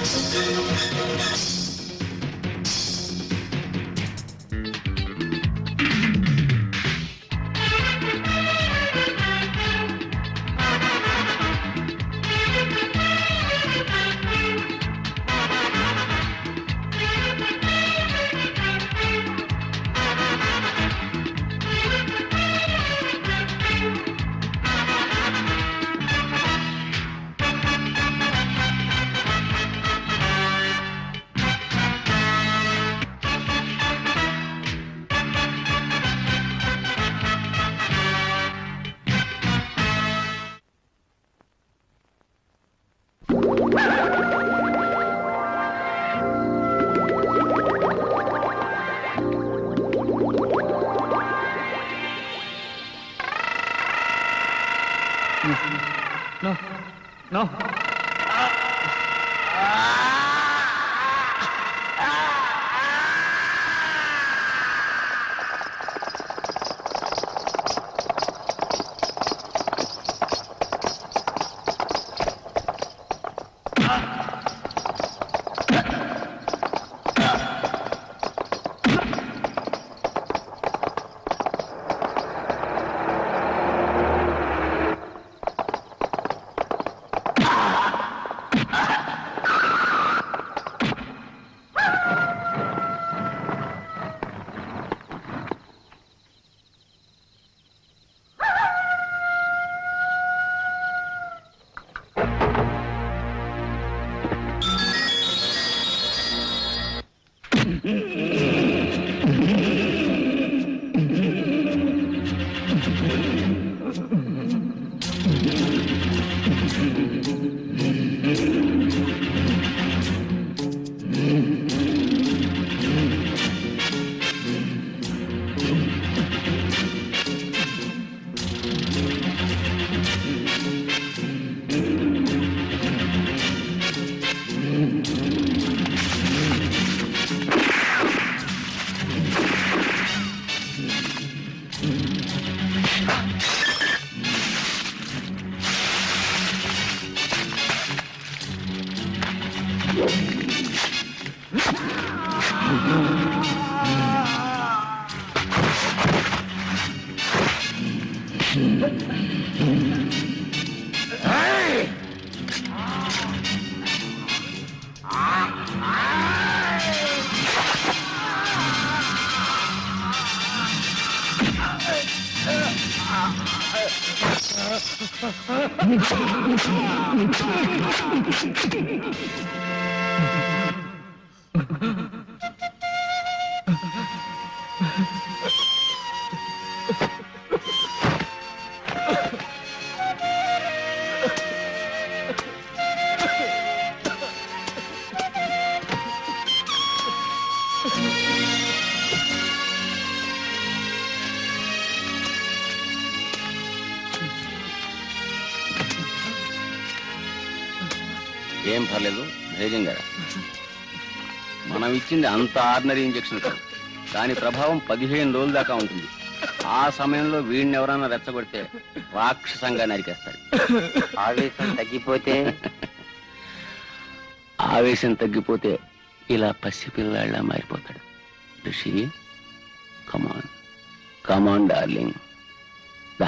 ఏం పర్లేదు, ధైర్యంగా మనం ఇచ్చింది అంత ఆర్డినరీ ఇంజెక్షన్ కాదు, దాని ప్రభావం 15 రోజుల దాకా ఉంటుంది. ఆ సమయంలో వీడిని ఎవరైనా రెచ్చగొడితే రాక్షసంగా నరికేస్తాడు. ఆవేశం తగ్గిపోతే ఇలా పసిపిల్లాళ్ళ మారిపోతాడు. ఋషి, కమాన్ కమాన్ డార్లింగ్, దా.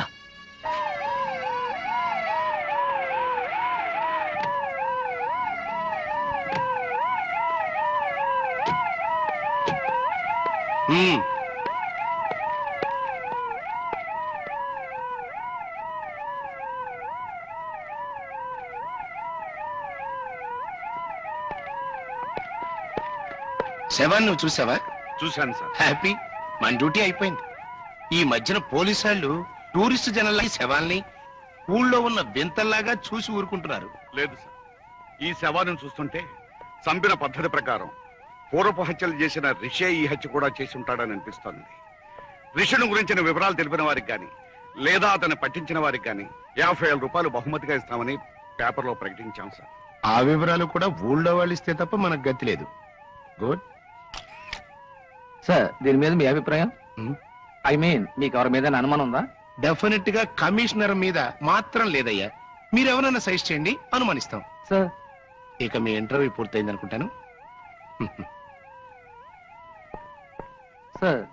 శవాన్ని నువ్వు చూసావా? చూశాను సార్. హ్యాపీ, మన డ్యూటీ అయిపోయింది. ఈ మధ్యన పోలీసు వాళ్ళు టూరిస్ట్ జనల్లా శవాల్ని ఊళ్ళో ఉన్న వింతల్లాగా చూసి ఊరుకుంటున్నారు. లేదు సార్, ఈ శవాన్ని చూస్తుంటే చంపిన పద్ధతి ప్రకారం పూర్వపు హత్యలు చేసిన రిషే ఈ హత్య కూడా చేసి ఉంటాడని అనిపిస్తోంది. రిషుని గురించిన వివరాలు తెలిపిన వారికి కానీ లేదా అతన్ని పట్టించిన వారికి కానీ 50,000 రూపాయలు బహుమతిగా ఇస్తామని పేపర్లో ప్రకటించాం సార్. ఆ వివరాలు కూడా ఊళ్ళో వాళ్ళు ఇస్తే తప్ప మనకు గతి లేదు. గుడ్ సార్, దీని మీద మీ అభిప్రాయం? ఐ మీన్, మీకు ఎవరి మీద అనుమానం ఉందా? డెఫినెట్ గా కమిషనర్ మీద మాత్రం లేదయ్యా. మీరెవరైనా సజెస్ట్ చేయండి, అనుమానిస్తాం. సార్, ఇక మీ ఇంటర్వ్యూ పూర్తయింది అనుకుంటాను. సార్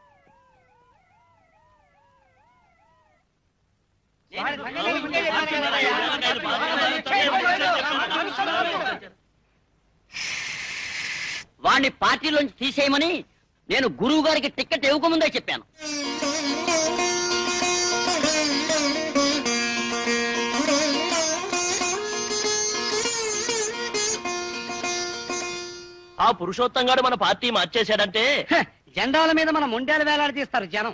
వాణ్ణి పార్టీలోంచి తీసేయమని నేను గురువు గారికి టికెట్ ఇవ్వకముందే చెప్పాను. ఆ పురుషోత్తం గారు మన పార్టీ మార్చేశాడంటే జెండాల మీద మన ముండేలు వేలాడి తీస్తారు జనం.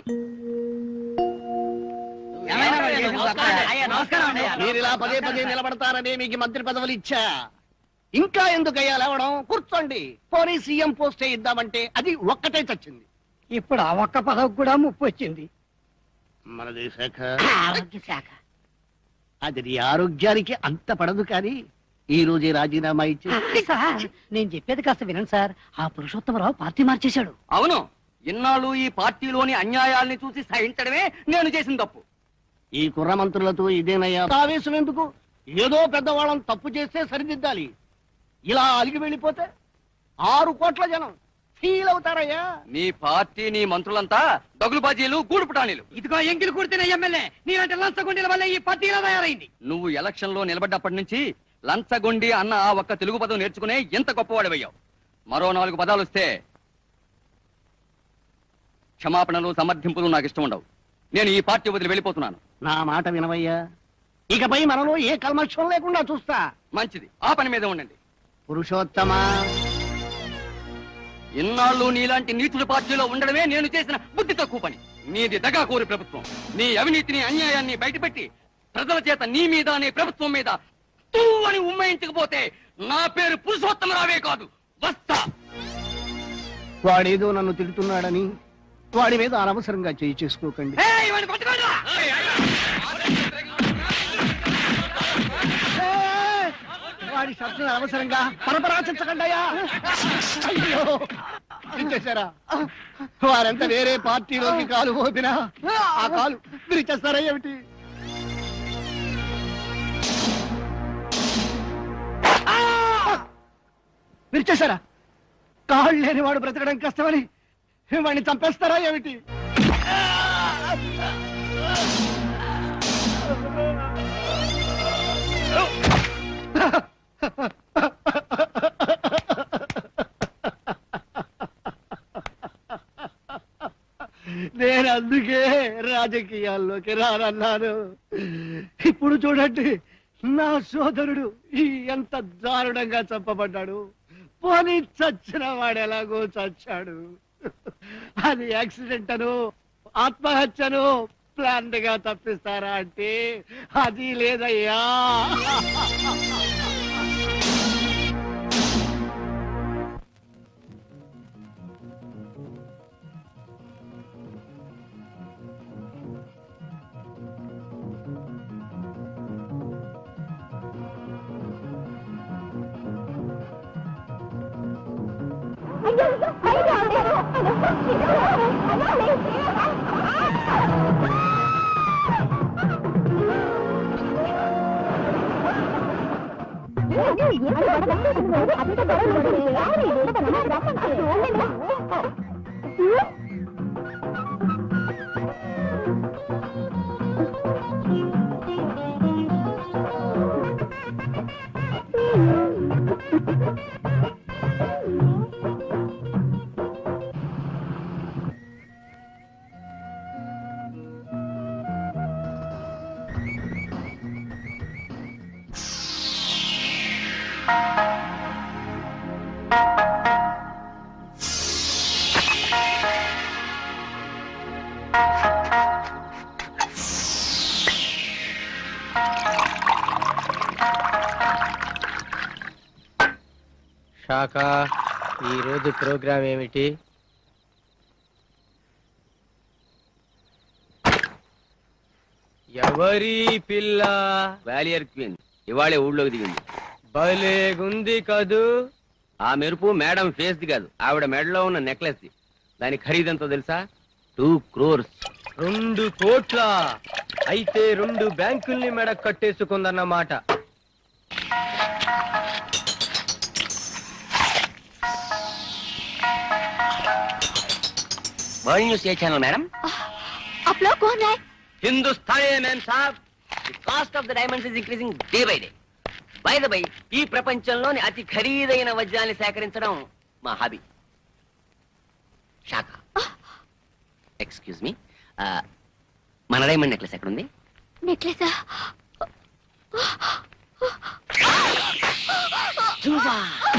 మీరు ఇలా పదే పదే నిలబడతారని మీకు మంత్రి పదవులు ఇచ్చా. ఇంకా ఎందుకయ్యా లేవడం? కూర్చోండి. పోనీ సీఎం పోస్టే ఇద్దామంటే అది ఒక్కటే చచ్చింది. ఇప్పుడు ఆ ఒక్క పదవి కూడా ముప్పు వచ్చింది. మనది శాఖ, ఆరోగ్య శాఖ. అది నీ ఆరోగ్యానికి అంత పడదు. కానీ ఈ రోజే రాజీనామా ఇచ్చి సార్ నేను చెప్పేది కాస్త వినండి సార్. ఆ పురుషోత్తమరావు పార్టీ మార్చేశాడు. అవును, ఇన్నాళ్ళు ఈ పార్టీలోని అన్యాయాల్ని చూసి సహించడమే నేను చేసిన తప్పు. ఈ కుర్ర మంత్రులతో ఇదేనయ్యా ఆవేశం ఎందుకు? ఏదో పెద్దవాళ్ళం తప్పు చేస్తే సరిదిద్దాలి. ఇలా అలిగి వెళ్ళిపోతే 6 కోట్ల జనం ఫీల్ అవుతారయ్యా. నీ పార్టీ నీ మంత్రులంతా దగులుబాజీలు గూడుపుటానీలు. ఇదిగో ఎంగిలి కూర్చున్న ఎమ్మెల్యే నీలాంటి లంచగొండల వల్ల ఈ పార్టీ ఇలా తయారైంది. నువ్వు ఎలక్షన్ లో నిలబడ్డప్పటి నుంచి లంచగొండి అన్న ఆ ఒక్క తెలుగు పదం నేర్చుకునే ఎంత గొప్పవాడివయ్యావు. మరో 4 పదాలు వస్తే క్షమాపణలు సమర్థింపులు నాకు ఇష్టం ఉండవు. నేను ఈ పార్టీ వదిలి వెళ్ళిపోతున్నాను. నా మాట వినవయ్యా. ఇకపై మనలో ఏ కల్మషం లేకుండా చూస్తా. మంచిది, ఆ పని మీద ఉండండి. పురుషోత్తమా, ఇన్నాళ్ళు నీలాంటి నీచుల పార్టీలో ఉండడమే నేను చేసిన బుద్ధి తక్కువ పని. నీది దగాకోరి ప్రభుత్వం. నీ అవినీతిని అన్యాయాన్ని బయటపెట్టి ప్రజల చేత నీ మీద నీ ప్రభుత్వం మీద తూ అని ఉమ్మయించకపోతే నా పేరు పురుషోత్తమరావే కాదు. వస్తా. వాడేదో నన్ను తిడుతున్నాడని వాడి మీద అనవసరంగా చేయి చేసుకోకండి. వాడి శబ్దం అనవసరంగా పరపరాచించకండియా. అయ్యో విరిచేశారా? వారంతా వేరే పార్టీలోకి కాలు మోపినా ఆ కాలు విరిచేస్తారా ఏమిటి? విరిచేశారా? కాళ్ళు లేని వాడు బ్రతకడం కష్టమని వాడిని చంపేస్తారా ఏమిటి? నేను అందుకే రాజకీయాల్లోకి రానన్నాను. ఇప్పుడు చూడండి, నా సోదరుడు ఎంత దారుణంగా చంపబడ్డాడు. పోనీ చచ్చిన వాడు ఎలాగో చచ్చాడు. అది యాక్సిడెంట్ అను ఆత్మహత్యను ప్లాన్ గా తప్పిస్తారా అంటే అది లేదయ్యా. శాఖ ఈరోజు ప్రోగ్రాం ఏమిటి? ఎవరి పిల్ల? వాలియర్ క్వీన్ ఇవాళే ఊళ్ళోకి దిగింది. భలేగుంది కదూ. ఆ మెరుపు మేడం ఫేస్ ది కాదు, ఆవిడ మెడలో ఉన్న నెక్లెస్ ది. దాని ఖరీదంతో తెలుసా? 2 crores. 2 కోట్ల? అయితే 2 బ్యాంకుల్ని మెడ కట్టేసుకుందన్నమాట. वर्ल्ड न्यूज ये चैनल मैडम। आप लोग कौन है? हिंदुस्तानी मैम साहब, the cost of the diamonds is increasing day by day. By the by, ఈ ప్రపంచంలోని అతి ఖరీదైన వజ్రాన్ని సేకరించడం మా హాబీ. శాఖ, ఎక్స్క్యూజ్ మీ, మన డైమండ్ నెక్లెస్ ఎక్కడుంది? నెక్లెసా? చూసా?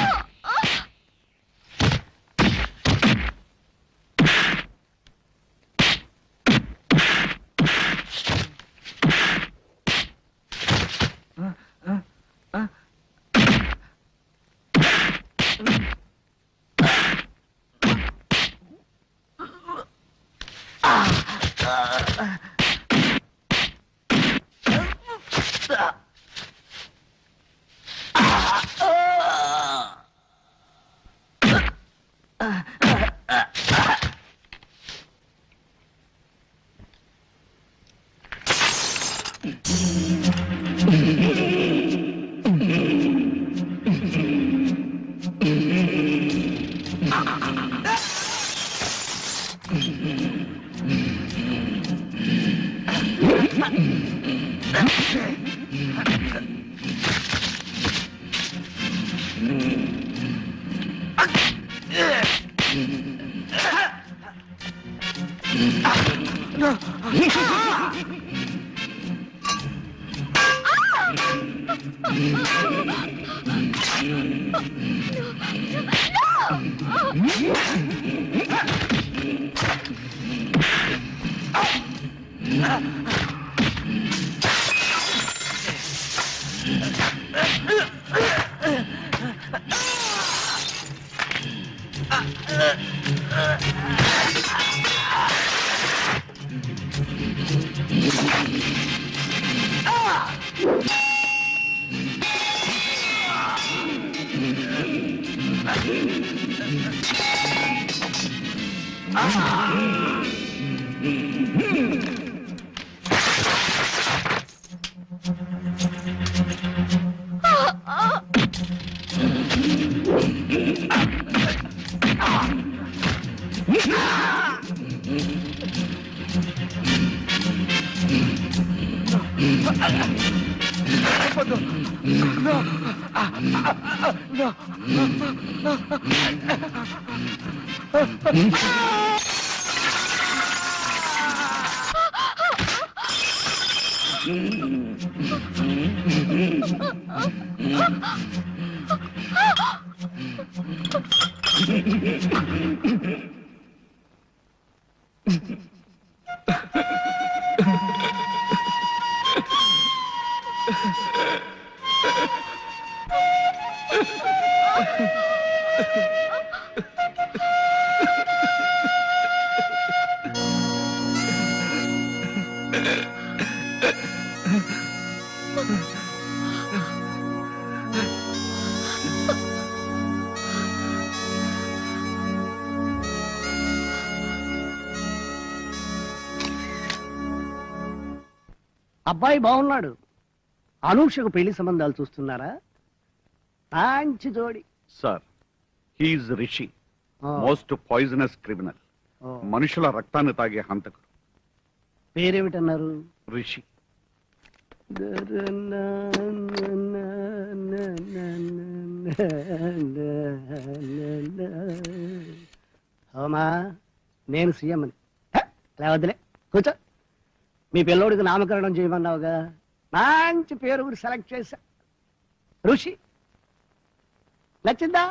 అబ్బాయి బాగున్నాడు. అనూషకు పెళ్లి సంబంధాలు చూస్తున్నారా? మంచి జోడి. సార్, హీఈస్ రిషి, ఆ, మోస్ట్ పాయిజనస్ క్రిమినల్. ఆ. మనుషుల రక్తాన్ని తాగే హంతకుడు. పేరేమిటన్నారు? రిషి. అవుమా, నేను సీఎం అని లేవద్దులే, కూర్చో. మీ పిల్లోడికి నామకరణం చేయమన్నావుగా, మంచి పేరు కూడా సెలెక్ట్ చేశా. ఋషి నచ్చిందా?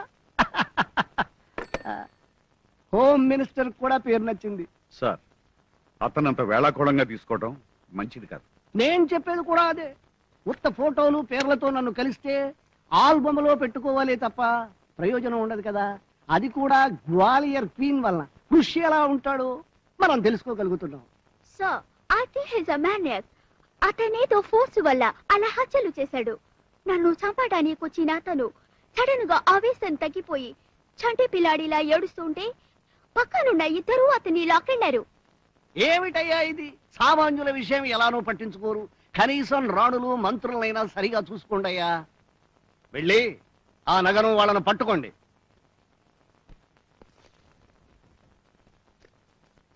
హోమ్ మినిస్టర్ కూడా పేరు నచ్చింది. సార్, అతనంత వేళాకోళంగా తీసుకోవడం మంచిది కాదు. నేను చెప్పేది కూడా అదే. ఉత్త ఫోటోలు పేర్లతో నన్ను కలిస్తే ఆల్బమ్లో పెట్టుకోవాలే తప్ప ప్రయోజనం ఉండదు కదా. అది కూడా గ్వాలియర్ క్వీన్ వలన. ఋషి ఎలా ఉంటాడో మనం తెలుసుకోగలుగుతున్నాం. So I think he's a maniac. అతనేదో ఫోర్స్ వల్ల అలా హత్యలు చేశాడు. నన్ను చంపడానికి వచ్చిన అతను సడన్ గా ఆవేశం తగ్గిపోయి చంటి పిల్లాడిలా ఏడుస్తుంటే పక్కనున్న ఇద్దరు అతన్ని లాక్కెళ్లారు. ఏమిటయ్యా ఇది? సామాన్యుల విషయం ఎలానో పట్టించుకోరు. కనీసం రాణులు మంత్రులైనా సరిగా చూసుకోండయ్యా. వెళ్ళి ఆ నగరం వాళ్ళను పట్టుకోండి.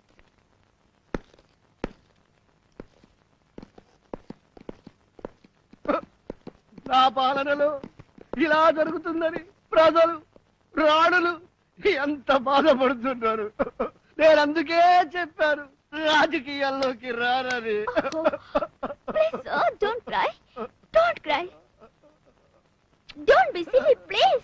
నా పాలనలో ఇలా జరుగుతుందని ప్రజలు రాణులు ఎంత బాధపడుతున్నారు. నేను అందుకే చెప్పాను రాజకీయాల్లోకి రానని. Please, sir, don't cry. Don't cry. Don't be silly, please.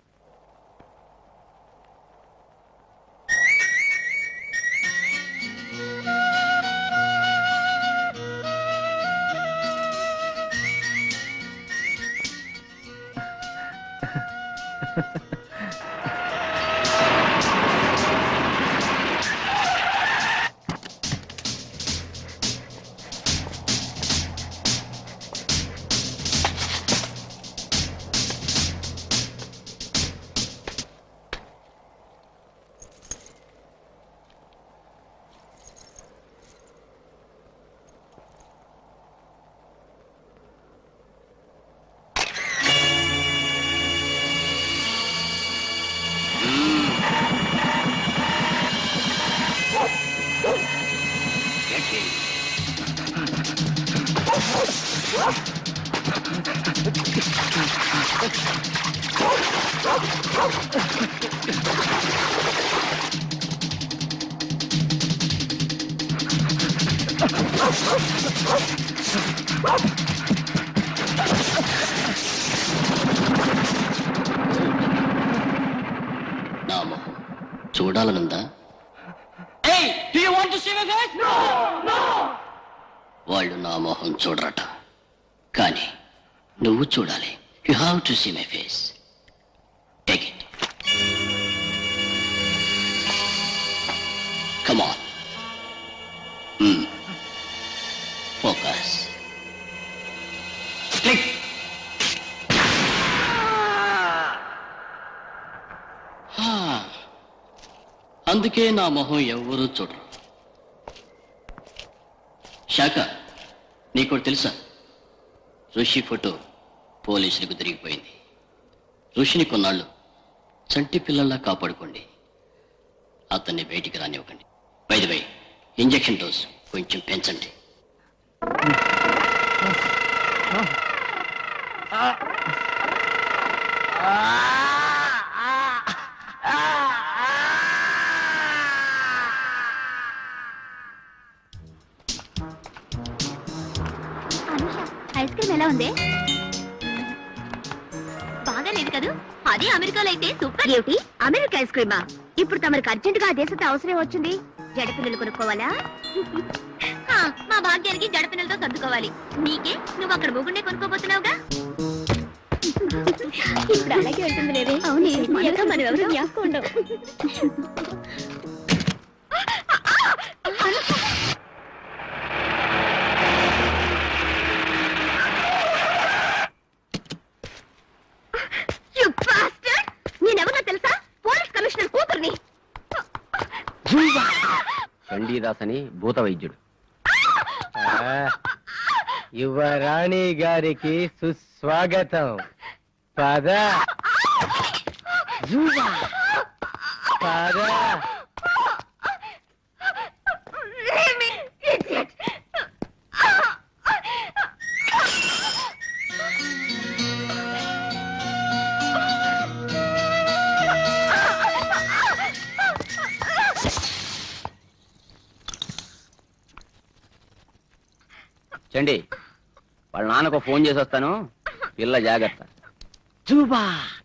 నా మొహం చూడాలనుందా? వాళ్ళు నా మొహం చూడరట, కానీ నువ్వు చూడాలి. You have to see my face. Take it. Come on. Focus. Click. అందుకే నా మొహం ఎవ్వరూ చూడరు. శాఖ, నీకోటి తెలుసా? ఋషి ఫోటో పోలీసులకు తిరిగిపోయింది. ఋషిని కొన్నాళ్ళు చంటి పిల్లల్లా కాపాడుకోండి, అతన్ని బయటికి రానివ్వకండి. By the way, injection dose కొంచెం పెంచండి. ఐస్ క్రీమ్ ఎలా ఉంది? బాగా లేదు కదా? అదే అమెరికాలో అయితే సూపర్. ఏమిటి అమెరికా ఐస్ క్రీమా? ఇప్పుడు తమరికి అర్జెంట్ గా ఆ దేశంతో అవసరం వచ్చింది. జడపిల్లలు కొనుక్కోవాలా? మా భాగ్యానికి జడపిల్లలతో సర్దుకోవాలి. నీకే? నువ్వు అక్కడ మొగుండే కొనుక్కోబోతున్నావుగా. ఇప్పుడు అలాగే ఉంటుంది లేదే. అవునే, మనం ఎవరు జ్ఞాపకం. నేనెవరో తెలుసా? పోలీస్ కమిషనర్ కూతుర్ని. చండీదాస్ అని భూత వైద్యుడు. యువరాణి గారికి సుస్వాగతం. పద పద. చండి, వాళ్ళ నాన్నకు ఫోన్ చేసి వస్తాను. పిల్ల జాగ్రత్త. జూబా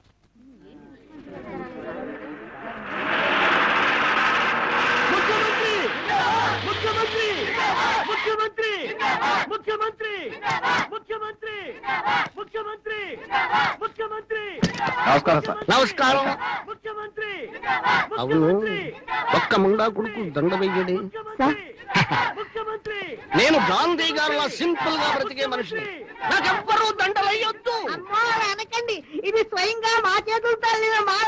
ముఖ్యమంత్రి ముఖ్యమంత్రి ముఖ్యమంత్రి ముఖ్యమంత్రి ముఖ్యమంత్రి ముఖ్యమంత్రి ముఖ్యమంత్రి. నమస్కారం సార్. నమస్కారం. ముఖ్యమంత్రి. అవును, ఒక్క ముండా కొడుకు దండ వెయ్యడి. ముఖ్యమంత్రి. నేను గాంధీ గారిలా సింపుల్ గా బ్రతికే మనిషిని. నాకెవ్వరూ దండలయ్యొద్దు. అనకండి, ఇది స్వయంగా మా చేతులు తల్లిన మాల.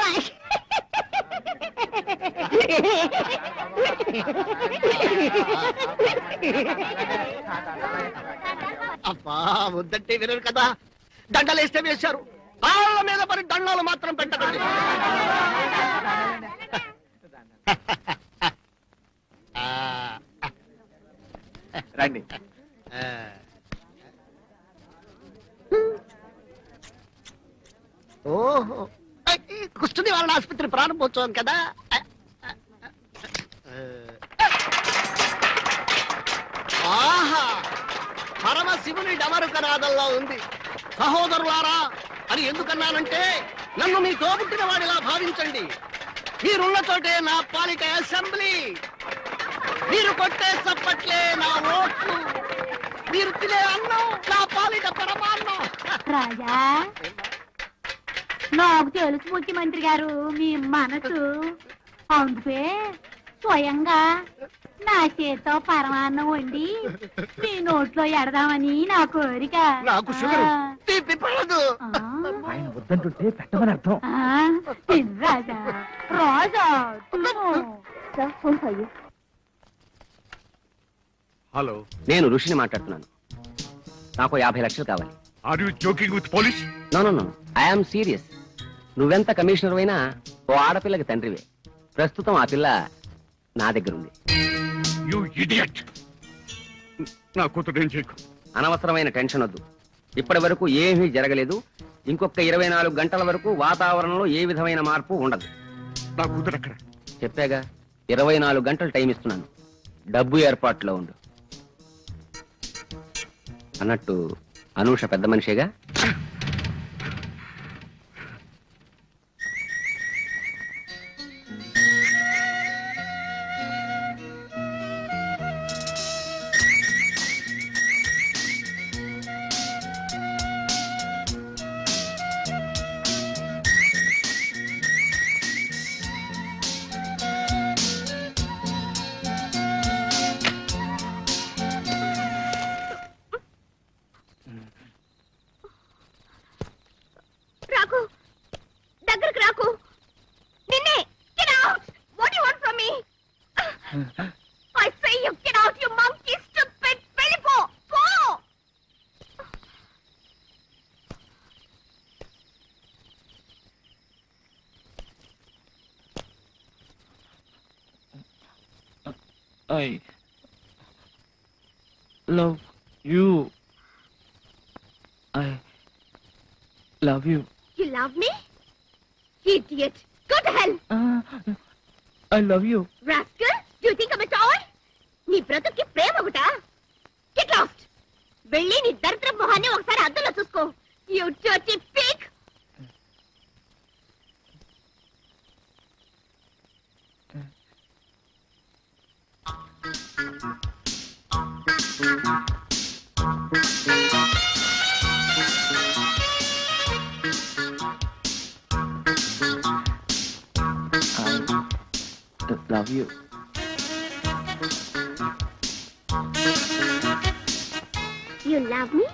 అబ్బా, వద్దంటే వినరు కదా. దండలేస్తే వేశారు, కాళ్ళ మీద పడి దండాలు మాత్రం పెట్టకండి. రండి. అమ్మవారి ప్రారంభోత్సవం కదా. ఆహా, పరమశివుని డమరుకనాదంలో ఉంది. సహోదరులారా అని ఎందుకన్నానంటే, నన్ను మీ తోబుట్టిన వాడిలా భావించండి. మీరున్న చోటే నా పాలిట అసెంబ్లీ, మీరు కొట్టే చప్పట్లే నా ఓట్లు, మీరు తినే అన్నం నా పాలిట పరమాన్నం. రాజా, నాకు తెలుసు ముఖ్యమంత్రి గారు మీ మనసు. అందుకే స్వయంగా నా చేత్తో పరమాన్నం వండి మీ నోట్లో ఎడదామని నా కోరిక. నాకు షుగర్ తీపి పడదు. ఆయన వద్దంటుంటే పెట్టమని అర్థం. తిను రాజా, రాజా తిను. హలో, నేను ఋషిని మాట్లాడుతున్నాను. నాకు 50 లక్షలు కావాలి. Are you joking with police? No no no, I'm serious. నువ్వెంత కమిషనర్ అయినా ఓ ఆడపిల్లకి తండ్రివే. ప్రస్తుతం ఆ పిల్ల నా దగ్గర ఉంది. You idiot! నా కూతురు ఏం చేయకు. అనవసరమైన టెన్షన్ వద్దు. ఇప్పటి వరకు ఏమీ జరగలేదు. ఇంకొక 24 గంటల వరకు వాతావరణంలో ఏ విధమైన మార్పు ఉండదు. నా కూతురు అక్కడ. చెప్పాగా, 24 గంటలు టైం ఇస్తున్నాను. డబ్బు ఏర్పాట్లో ఉండు. అన్నట్టు అనూష పెద్ద మనిషేగా. రాకు, దగ్గరకు రాకు. నిన్నే. Get out! What do you want from me? I say you get out, you monkey stupid. వెళ్ళిపో, పో. I love you. I love you. You love me? Idiot. Go to hell. I love you. Rascal, do you think I'm a toy? నీ బ్రతుక్కి ప్రేమ ఒకటా? Get lost. వెళ్ళి నీ దరిద్ర మొహాన్ని ఒకసారి అద్దంలో చూసుకో. You dirty pig. I love you. You love me?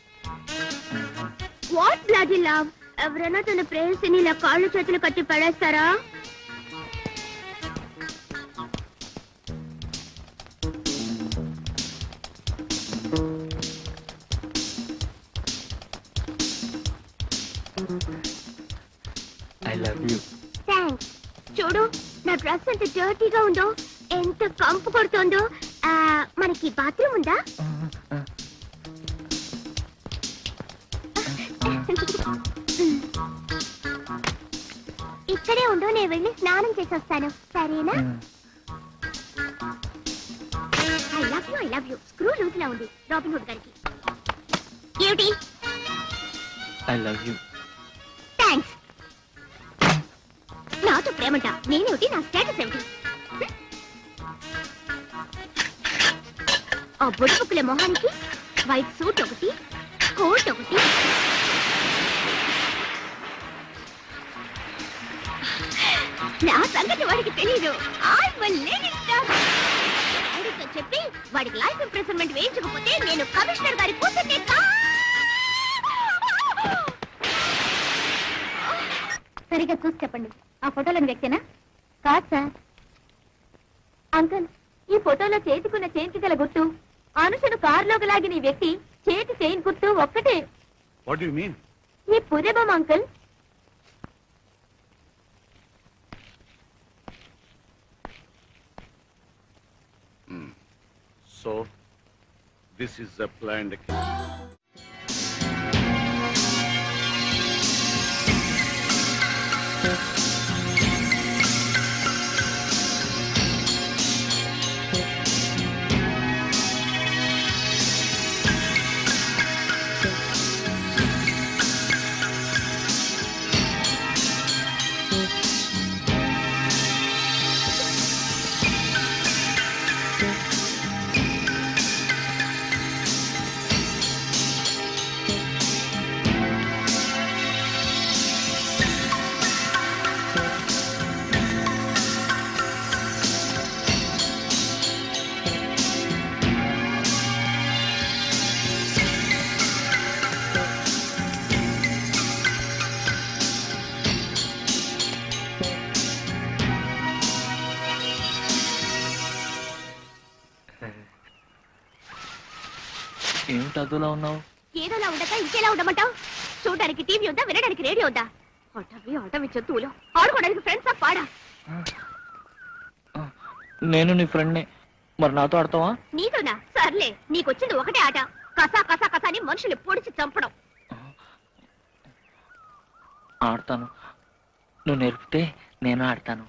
What bloody love? ఎవరైనా తన ప్రేయసిని ఇలా కాళ్ళు చేతులు కట్టి పడేస్తారా? I love you. థ్యాంక్స్. చూడు, నా డ్రెస్ ఎంత డర్టీగా ఉందో, ఎంత కంపు కొడుతోందో. మనకి బాత్రూమ్ ఉందా? ఇక్కడే ఉండు, నేను వెళ్ళి స్నానం చేసి వస్తాను, సరేనా? I love you. Screw loose లా ఉంది రాబిన్ హుడ్ గారికి. ఏమిటి? I love you. థ్యాంక్స్. నాతో ప్రేమంట, నేనేమిటి, నా స్టేటస్ ఏమిటి? ఆ బొడుపుకుల మొహానికి వైట్ సూట్ ఒకటి, కోట్ ఒకటి. నా సంగతి వాడికి తెలీదు. వాడితో చెప్పి వాడికి లైఫ్ ఇంప్రెస్మెంట్ వేయించకపోతే నేను కమిషనర్ గారి కూతుర్ని సరిగా చూసి చెప్పండి, ఆ ఫోటోలోని వ్యక్తేనా? కాదు సార్. అంకుల్, ఈ ఫోటోలో చేతికున్న చైన్కి గల గుర్తు, అనుషను కారులోకి లాగిన ఈ వ్యక్తి చేతి చైన్ గుర్తు ఒక్కటే. What do you mean? ఈ పురేబం uncle. So, this is a planned case. ఏమిటి అదోలా ఉన్నావు? ఏదోలా ఉండక ఇంకేలా ఉండమంటావు? చూడడానికి టీవీ ఉందా, వినడానికి రేడియో ఉందా? ఆటవి జంతువులు ఆడుకోవడానికి ఫ్రెండ్సా పాడా? నేను నీ ఫ్రెండ్నే, మరి నాతో ఆడతావా? నీతోనా? సర్లే, నీకొచ్చింది ఒకటే ఆట, కసా కసా కసాని మనుషులు పొడిచి చంపడం. ఆడతాను, నువ్వు నేర్పితే నేను ఆడతాను.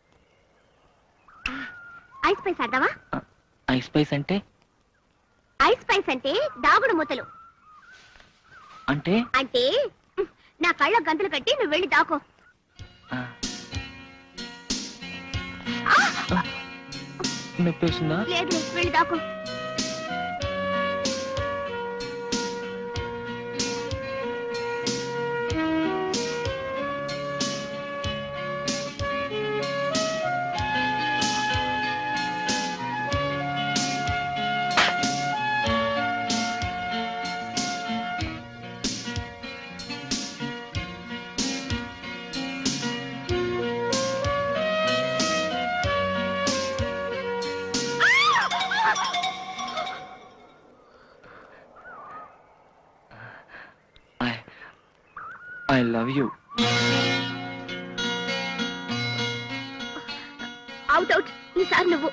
ఐస్ పైస్ ఆడదావా? ఐస్ పైస్ అంటే? ఐస్ పైస్ అంటే దాగుడు మూతలు. అంటే అంటే నా కళ్ళ గంతులు కట్టి నువ్వు వెళ్ళి దాకో. నొప్పేసిందా? లేదు, వెళ్ళి దాకో. I love you. Out out, ఈసారి నువ్వు.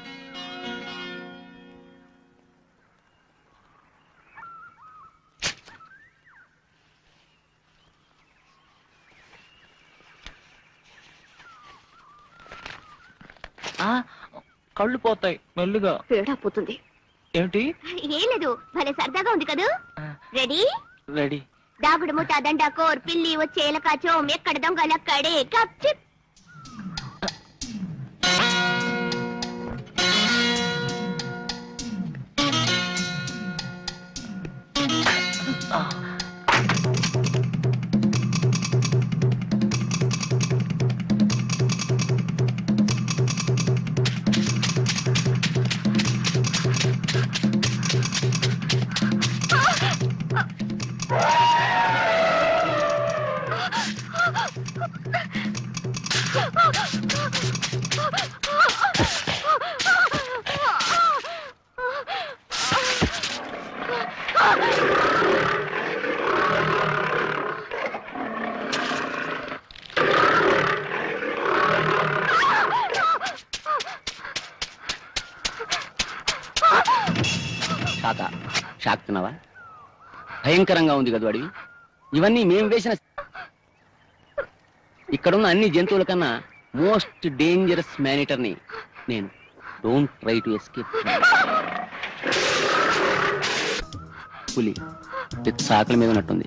కళ్ళు పోతాయి మెల్లుగా. తేడా పోతుంది. ఏమిటి? ఏం లేదు, భలే సరదాగా ఉంది కదా. రెడీ? రెడీ. దాగుడు మూత దండాకోర్ పిల్లి వచ్చే ఎలకాచోం ఎక్కడ దొంగలక్కడే కప్ చిప్. షాక్ తిన్నావా? భయంకరంగా ఉంది కదా అడివి. ఇవన్నీ మేము వేసిన. ఇక్కడున్న అన్ని జంతువుల కన్నా మోస్ట్ డేంజరస్ మేనిటర్ని నేను. Don't try to escape. పులి సాకల మీద ఉన్నట్టుంది.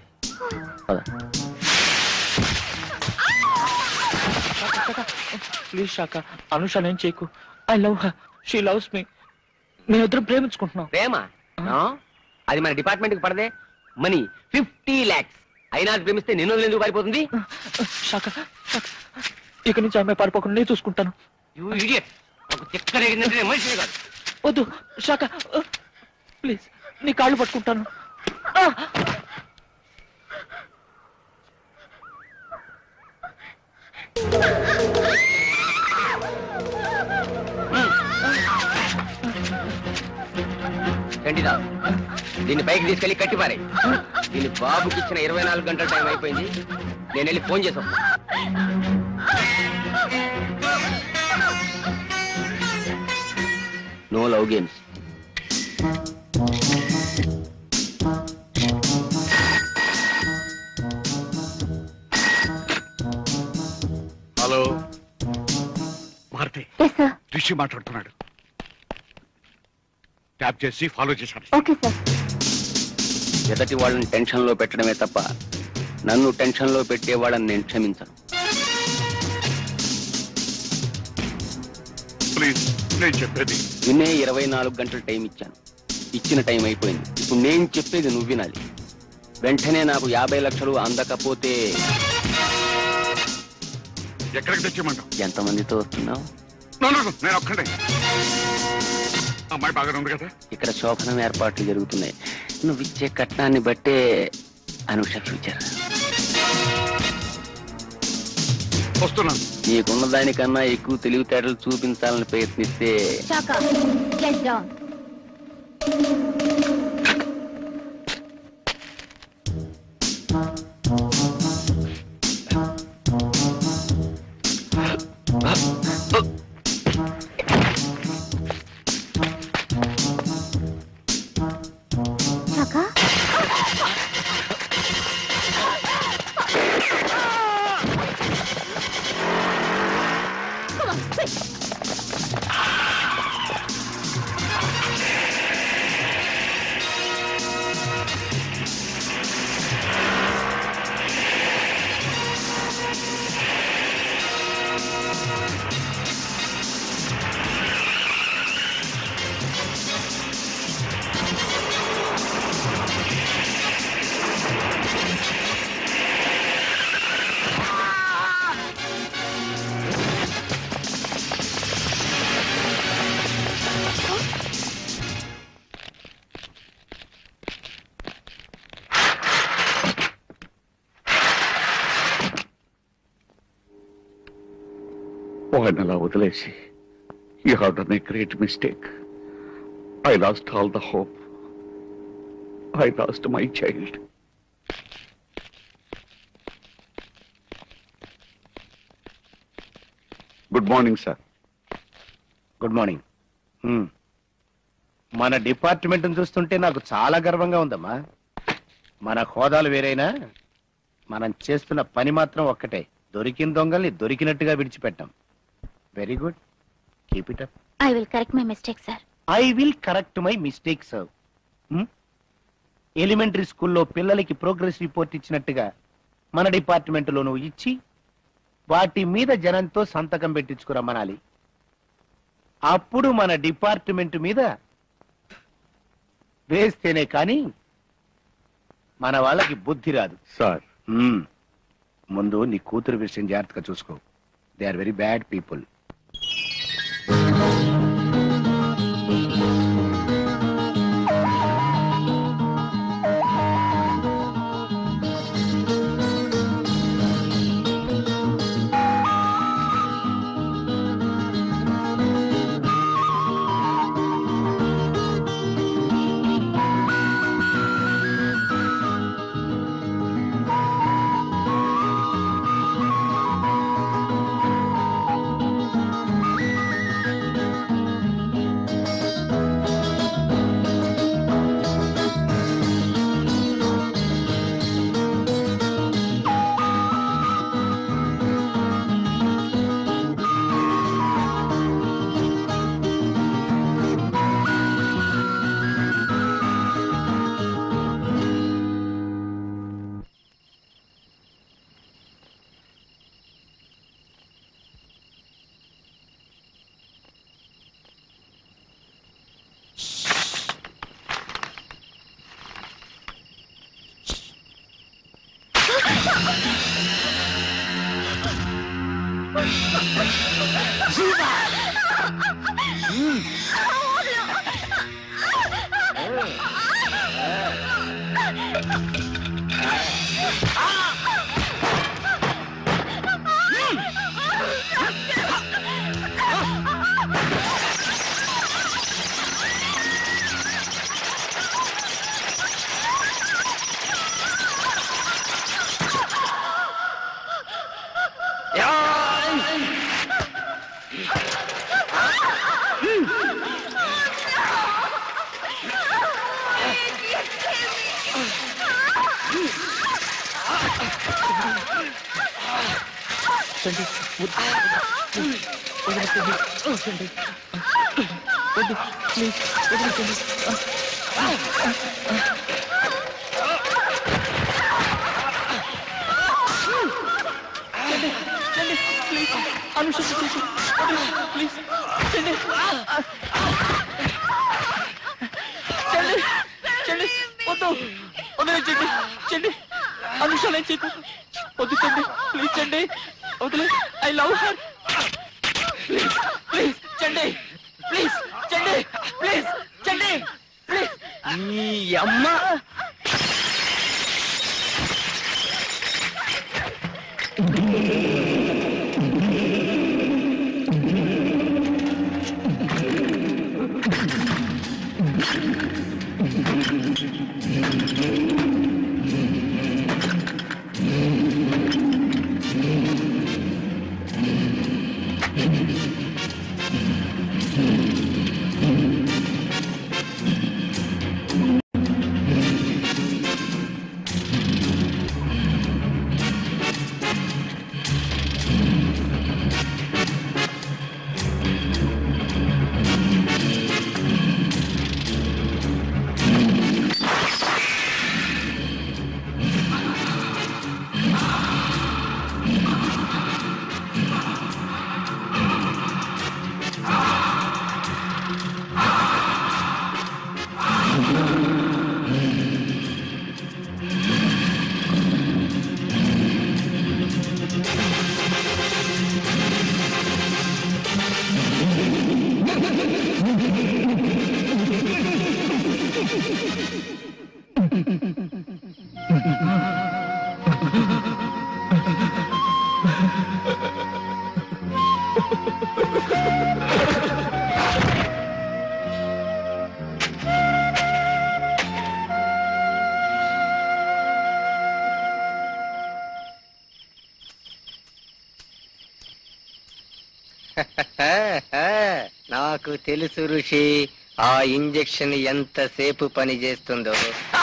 ప్లీజ్ శాఖ, అనుష నేను చేయకు. I love her, she loves me. మేమిద్దరం ప్రేమించుకుంటున్నాం. ప్రేమ? అది మన డిపార్ట్మెంట్ కి పడదే. Money 50 lakhs. అయినా ప్రేమిస్తే నిన్ను ఎందుకు పారిపోతుంది? శాఖ, ఇక నుంచి ఆమె పారిపోకుండా నేను చూసుకుంటాను. You idiot. ఒక చెక్క రేగిందంటే మనిషిని కాదు. వద్దు శాఖ, ప్లీజ్ నీ కాళ్ళు పట్టుకుంటాను. రండిరా, దీన్ని పైకి తీసుకెళ్లి కట్టిపారే. దీని బాబుకి ఇచ్చిన 24 గంటల టైం అయిపోయింది. నేను వెళ్ళి ఫోన్ చేసాం. No love games. Hello Bharathi, Rishi మాట్లాడుతున్నాడు. ట్యాప్ చేసి ఫాలో చేశాను. Okay sir. ఎదటి వాళ్ళని టెన్షన్ లో పెట్టడమే తప్ప నన్ను టెన్షన్ లో పెట్టే వాళ్ళని నేను క్షమించను. ప్లీజ్, నేను చెప్పేది వినే 24 గంటల టైం ఇచ్చాను. ఇచ్చిన టైం అయిపోయింది. ఇప్పుడు నేను చెప్పేది నువ్వు వినాలి. వెంటనే నాకు 50 లక్షలు అందకపోతే ఎక్కడికి తెచ్చేయమంటావు? ఎంతమందితో వస్తున్నావు? నేను ఒక్కడే. అమ్మాయి బాగానే ఉంది కదా? ఇక్కడ శోభనం ఏర్పాట్లు జరుగుతున్నాయి. నువ్వు ఇచ్చే కట్నాన్ని బట్టే అనుష ఫ్యూచర్. వస్తున్నాను. నీకున్న దానికన్నా ఎక్కువ తెలివితేటలు చూపించాలని ప్రయత్నిస్తే Shaka? Come on, quick! వాడినలా వదిలేసి you have done a great mistake. I lost all the hope. I lost my child. Good morning sir. Good morning. మన డిపార్ట్మెంట్ చూస్తుంటే నాకు చాలా గర్వంగా ఉందమ్మా. మన హోదాలు వేరైనా మనం చేస్తున్న పని మాత్రం ఒక్కటే, దొరికిన దొంగల్ని దొరికినట్టుగా విడిచిపెట్టాం. Very good, keep it up. I will correct my mistake, sir. I will correct my mistake sir. Elementary స్కూల్లో పిల్లలకి ప్రోగ్రెస్ రిపోర్ట్ ఇచ్చినట్టుగా మన డిపార్ట్మెంట్లో నువ్వు ఇచ్చి వాటి మీద జనంతో సంతకం పెట్టించుకురమ్మనాలి. అప్పుడు మన డిపార్ట్మెంట్ మీద వేస్తేనే కానీ మన వాళ్ళకి బుద్ధి రాదు. సార్, ముందు నీ కూతురు విషయం జాగ్రత్తగా చూసుకో. They are very bad people. నాకు తెలుసు ఋషి, ఆ ఇంజెక్షన్ ఎంతసేపు పని చేస్తుందో.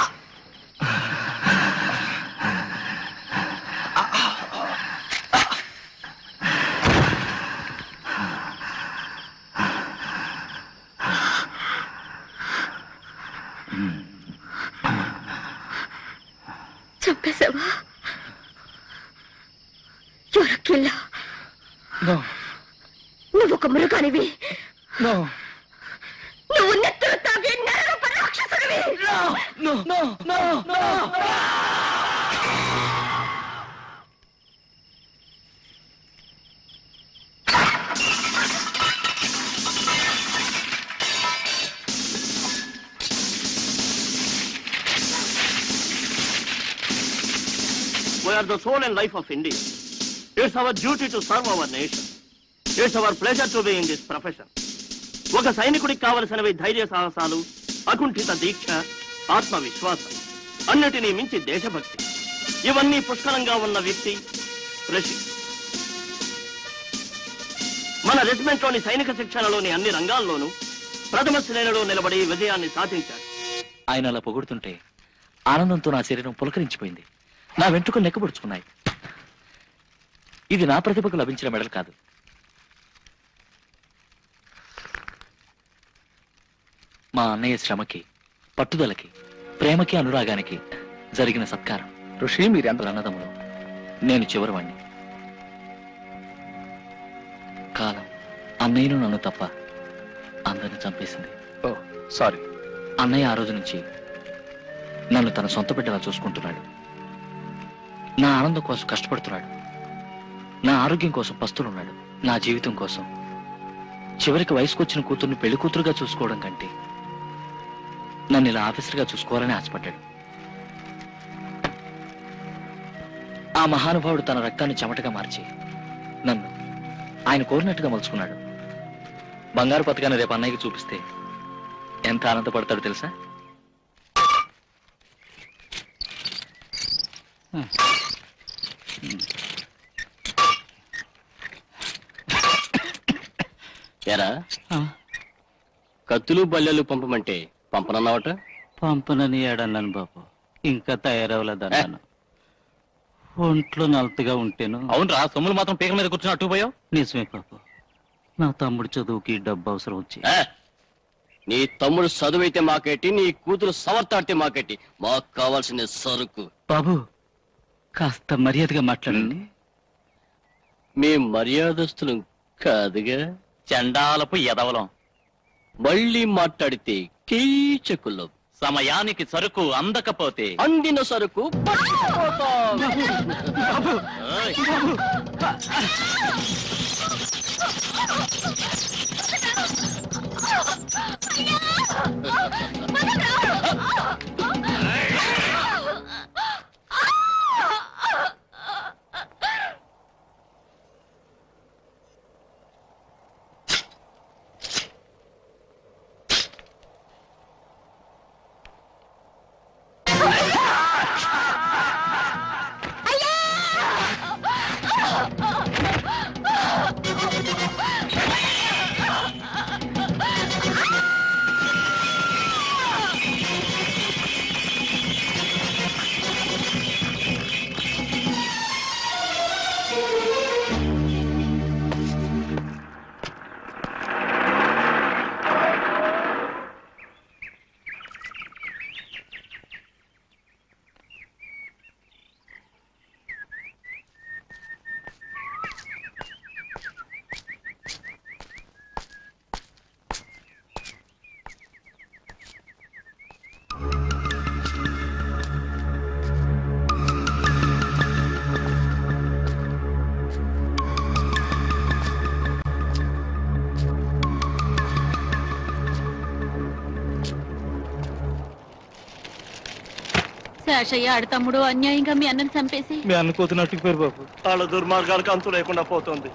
చంపేశావా? ఎవరొక్కిల్లా? నువ్వు ఒక మృగానివి. నువ్వు నెత్తులు తాగి నరరూప రాక్షసుడివి. We are the soul and life of India. It's our duty to serve our nation. It's our pleasure to be in this profession. ఒక సైనికుడికి కావలసినవి ధైర్య సాహసాలు, అకుంఠిత దీక్ష, ఆత్మవిశ్వాసం, అన్నిటినీ మించి దేశభక్తి. ఇవన్నీ పుష్కలంగా ఉన్న వ్యక్తి ఋషి. మన రెజిమెంట్లోని సైనిక శిక్షణలోని అన్ని రంగాల్లోనూ ప్రథమ శ్రేణిలో నిలబడి విజయాన్ని సాధించాడు. ఆయన అలా పొగుడుతుంటే ఆనందంతో నా శరీరం పులకరించిపోయింది. నా వెంట్రుకలు నెక్కబుడుచుకున్నాయి. ఇది నా ప్రతిభకు లభించిన మెడల్ కాదు. మా అన్నయ్య శ్రమకి, పట్టుదలకి, ప్రేమకి, అనురాగానికి జరిగిన సత్కారం. ఋషి మీరెంత అన్నదమ్ములు, నేను చివరివాణ్ణి. కాలం అన్నయ్యను నన్ను తప్ప అందరిని చంపేసింది. Oh sorry. అన్నయ్య ఆ రోజు నుంచి నన్ను తన సొంత బిడ్డలా చూసుకుంటున్నాడు. నా ఆనందం కోసం కష్టపడుతున్నాడు. నా ఆరోగ్యం కోసం పస్తులున్నాడు. నా జీవితం కోసం చివరికి వయసుకొచ్చిన కూతుర్ని పెళ్లి కూతురుగా చూసుకోవడం కంటే నన్ను ఇలా ఆఫీసర్గా చూసుకోవాలని ఆశపడ్డాడు. ఆ మహానుభావుడు తన రక్తాన్ని చెమటగా మార్చి నన్ను ఆయన కోరినట్టుగా మలుచుకున్నాడు. బంగారు పథకాన్ని రేపు అన్నయ్యకి చూపిస్తే ఎంత ఆనందపడతాడో తెలుసా? ఎరా, కత్తులు బల్లెలు పంపమంటే పంపనన్నావట? పంపనని ఏడన్నాను బాబు. ఇంకా తయారవలేదన్నాను. ఒంట్లో నలతగా ఉంటేను. అవునరా, సొమ్ములు మాత్రం పీకల మీద కూర్చొని అట్టుపోయావు. నిజమే బాబు, నా తమ్ముడు చదువుకి డబ్బు అవసరం వచ్చి. నీ తమ్ముడు చదువైతే మాకేటి, నీ కూతురు సవర్తాడితే మాకేటి, మాకు కావాల్సిన సరుకు. బాబు కాస్త మర్యాదగా మాట్లాడండి. మీ మర్యాదస్తులు కాదుగా, చండాలపు ఎదవలం. మళ్ళీ మాట్లాడితే కీచకులు. సమయానికి సరుకు అందకపోతే అందిన సరుకు పట్టుకుపోతాం. శేషయ్య ఆడ తమ్ముడు అన్యాయంగా మీ అన్నని చంపేసి మీ అన్న కూతున్నట్టుకు పేరు బాబు. వాళ్ళ దుర్మార్గాలకు అంతు లేకుండా పోతుంది.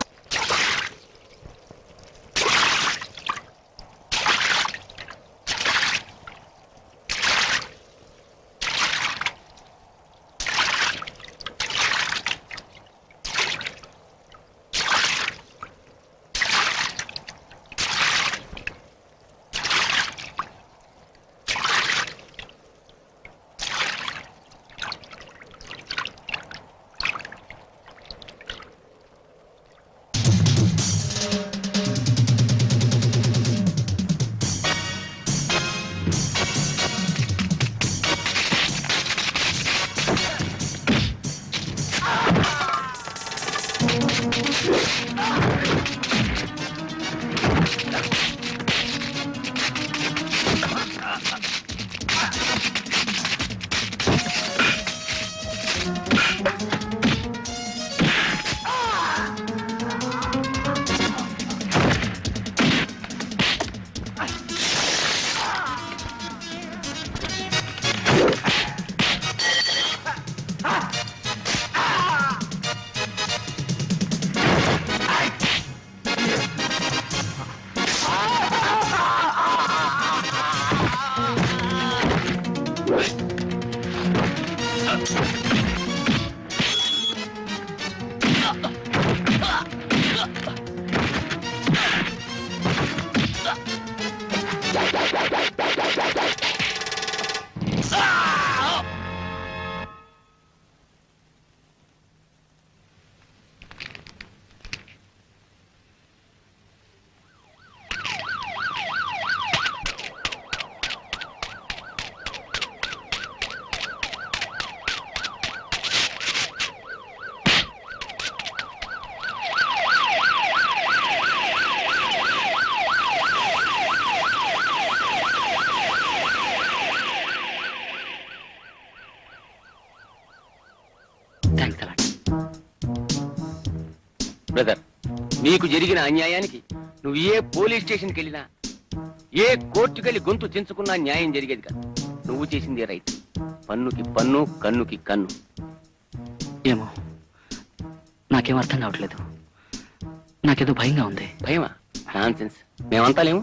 నీకు జరిగిన అన్యాయానికి నువ్వు ఏ పోలీస్ స్టేషన్కి వెళ్ళినా, ఏ కోర్టుకెళ్ళి గొంతు చించుకున్నా న్యాయం జరిగేది కాదు. నువ్వు చేసింది రైట్. పన్నుకి పన్ను, కన్నుకి కన్ను. ఏమో, నాకేం అర్థం కావట్లేదు. నాకేదో భయంగా ఉంది. భయమా? నాన్సెన్స్. మేమంతా లేము.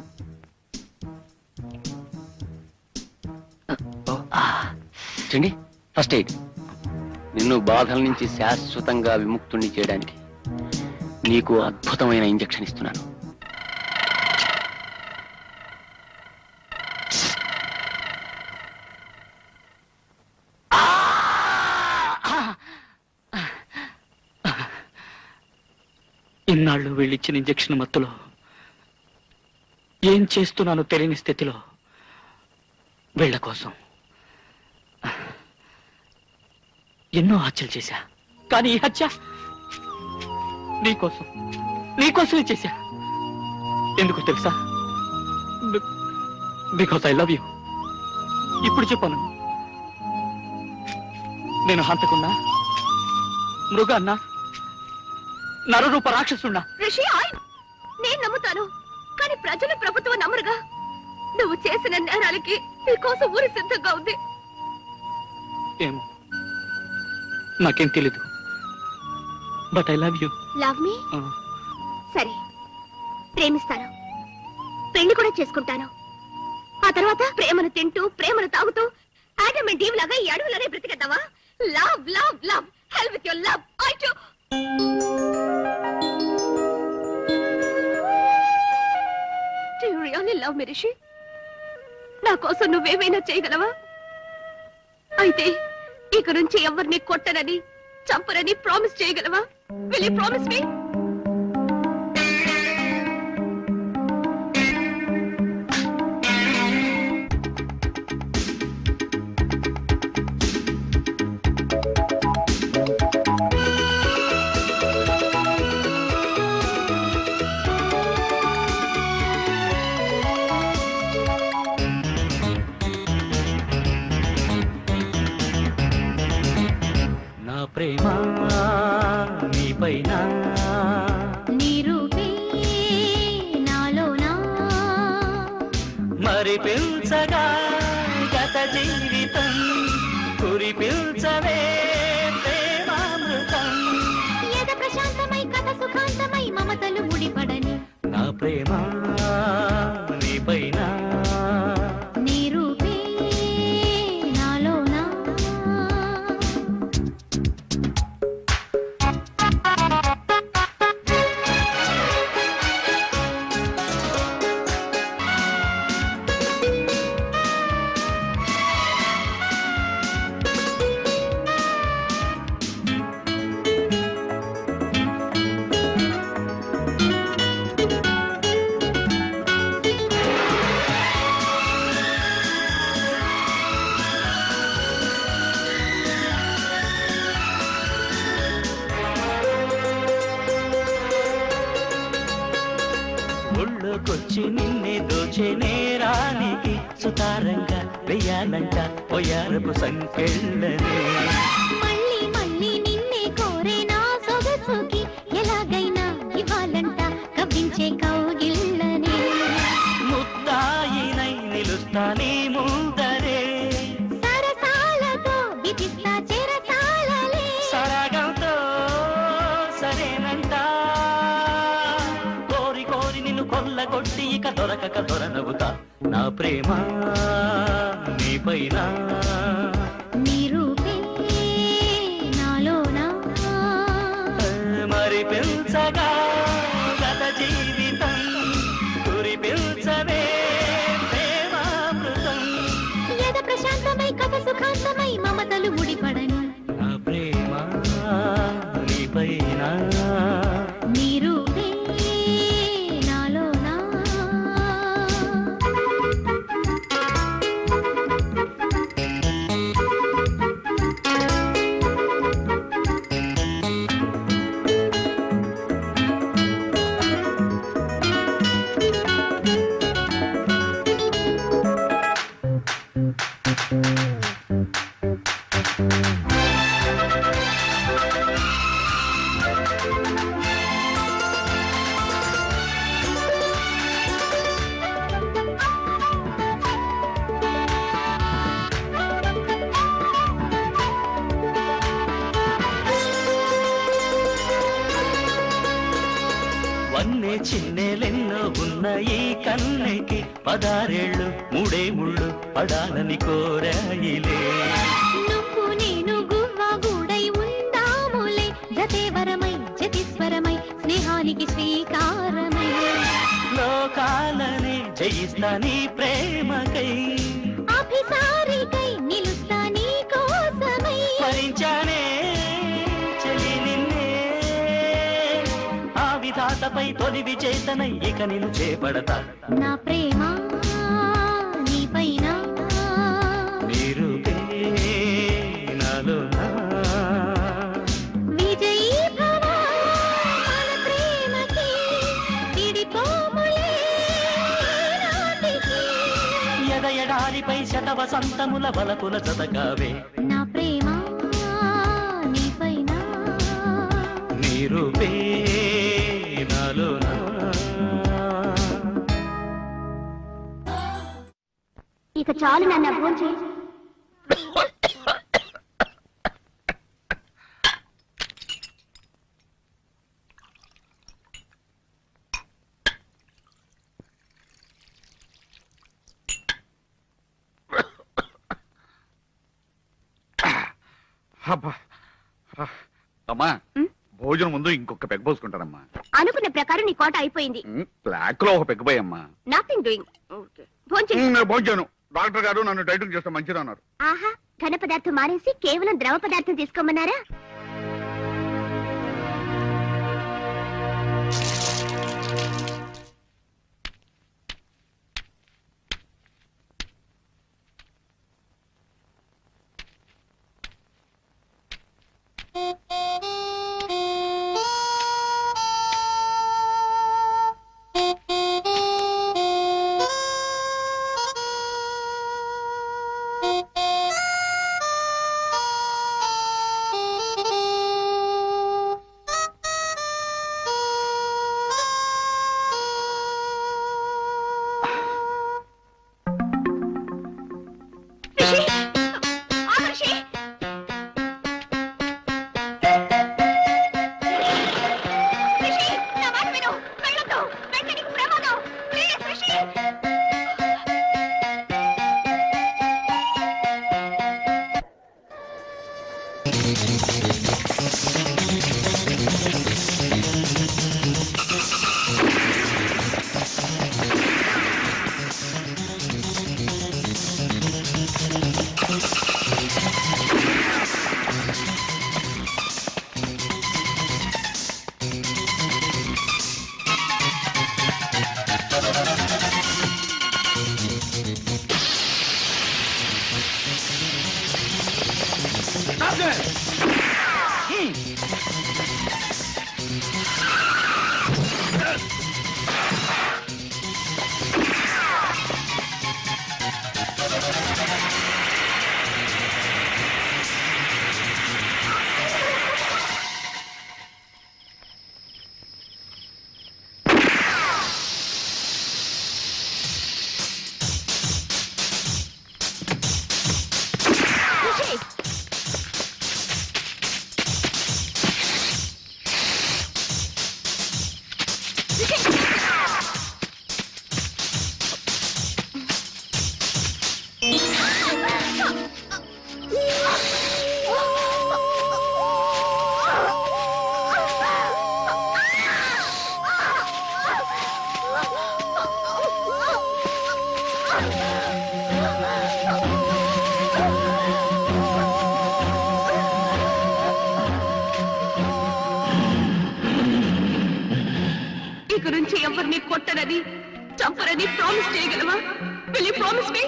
చూడండి, ఫస్ట్ ఎయిడ్. నిన్ను బాధల నుంచి శాశ్వతంగా విముక్తుణ్ణి చేయడానికి నీకు అద్భుతమైన ఇంజెక్షన్ ఇస్తున్నాను. ఇన్నాళ్ళు వీళ్ళిచ్చిన ఇంజెక్షన్ మత్తులో ఏం చేస్తున్నానో తెలియని స్థితిలో వీళ్ళ కోసం ఎన్నో హత్యలు చేశా. కానీ ఈ హత్య నీకోసమే చేశా. ఎందుకు తెలుసా? Because I love you. ఇప్పుడు చెప్పాను, నేను హంతకున్నా, మృగాన్నా, నరరూప రాక్షసున్నా. రిషి, నేను నమ్ముతాను, కానీ ప్రజలు, ప్రభుత్వం నమ్మరుగా. నువ్వు చేసిన నేరాలకి నీకోసం ఊరి సిద్ధంగా ఉంది. ఏమో, నాకేం తెలీదు. But I love you. Love me? సరే, ప్రేమిస్తాను, పెళ్లి కూడా చేసుకుంటాను. ఆ తర్వాత ప్రేమను తింటూ, ప్రేమను తాగుతూ ఆడమ్ అండ్ ఈవ్ లాగా ఈ అడవులనే బ్రతికేద్దావా? Love love love, hell with your love. I too Do you really love me, Rishi? నా కోసం నువ్వేమైనా చేయగలవా? అయితే ఇక నుంచి ఎవరిని కొట్టనని, చంపనని ప్రామిస్ చేయగలవా? Will you promise me? ప్రేమ నీపైన, నీ రూపే నాలోనా, మరి పిల్చగా గత జీవితం, కురిపిల్చవే ప్రేమామృతం. ఎద ప్రశాంతమై కథ సుఖాంతమై మమతలు ముడిపడని, నా ప్రేమ నీపైన, నీ రూపే నాలోనా. ఒళ్ళోకొచ్చి నిన్నే దోచే నేరానికి సుతారంగా వెయ్యాలంట పోయారపు సంకెళ్ళనే. మళ్ళీ మళ్ళీ నిన్నే కోరే నా సొగసుకి ఎలాగైనా ఇవ్వాలంట కవ్వించే కౌగిళ్ళనే. ముద్దాయినై నిలుస్తా నీ ముందరే, సరసాలతో విధిస్తా చెరసాలలే. సరాగంతో సరేనంట, కోరి కోరి నిన్ను కొల్లగొట్టి ఇక దొరకక దొరనవుతా. నా ప్రేమ నీపైన, నీ రూపే నాలోనా, మరి పిల్చగా గత జీవితం, కురిపిల్చవే ప్రేమామృతం. ఎద ప్రశాంతమై కథ సుఖాంతమై మమతలు ముడిపడని, నా ప్రేమ నీపైన, నీ రూపే నాలోనా. చిన్నెలెన్నో ఉన్న ఈ కన్నెకి 16 మూడే ముళ్ళు పడాలని కోరాయిలే. నువ్వు నేను గువ్వగూడై ఉందాములే, జతేవరమై జతిస్వరమై స్నేహానికి శ్రీకారమై. లోకాలనే జయిస్తా నీ ప్రేమకై, అభిసారికై నిలుస్తా నీ కోసమై. స్మరించానే చలి నిన్నే, ఆ విధాతపై తొలి విజేతనై ఇక నిన్ను చేపడతా. నా ప్రేమ నీపైన మీరు నాలో విజయీ భవ, మన ప్రేమకి విడిపోములే నాటికి. ఎదయడారిపై శతవసంతముల వలపుల జతకావే. నా ప్రేమ నీపైన మీరు నాలో ఇక చాలు నన్ను భోంచే. అమ్మా భోజనం ముందు ఇంకొక పెగ్గ పోసుకుంటానమ్మా. అనుకున్న ప్రకారం నీ కోట అయిపోయింది. బ్లాక్ లో ఒక పెగ్గపోయి అమ్మా. Nothing doing. భోంచే. నేను భోజనం డాక్టర్ గారు నన్ను డైటింగ్ చేస్తే మంచిది అన్నారు. ఆహా, ఘన పదార్థం మానేసి కేవలం ద్రవ పదార్థం తీసుకోమన్నారా? ఇక నుంచి ఎవరిని కొట్టరని చంపరని ప్రామిస్ చేయగలవా? Will you promise me?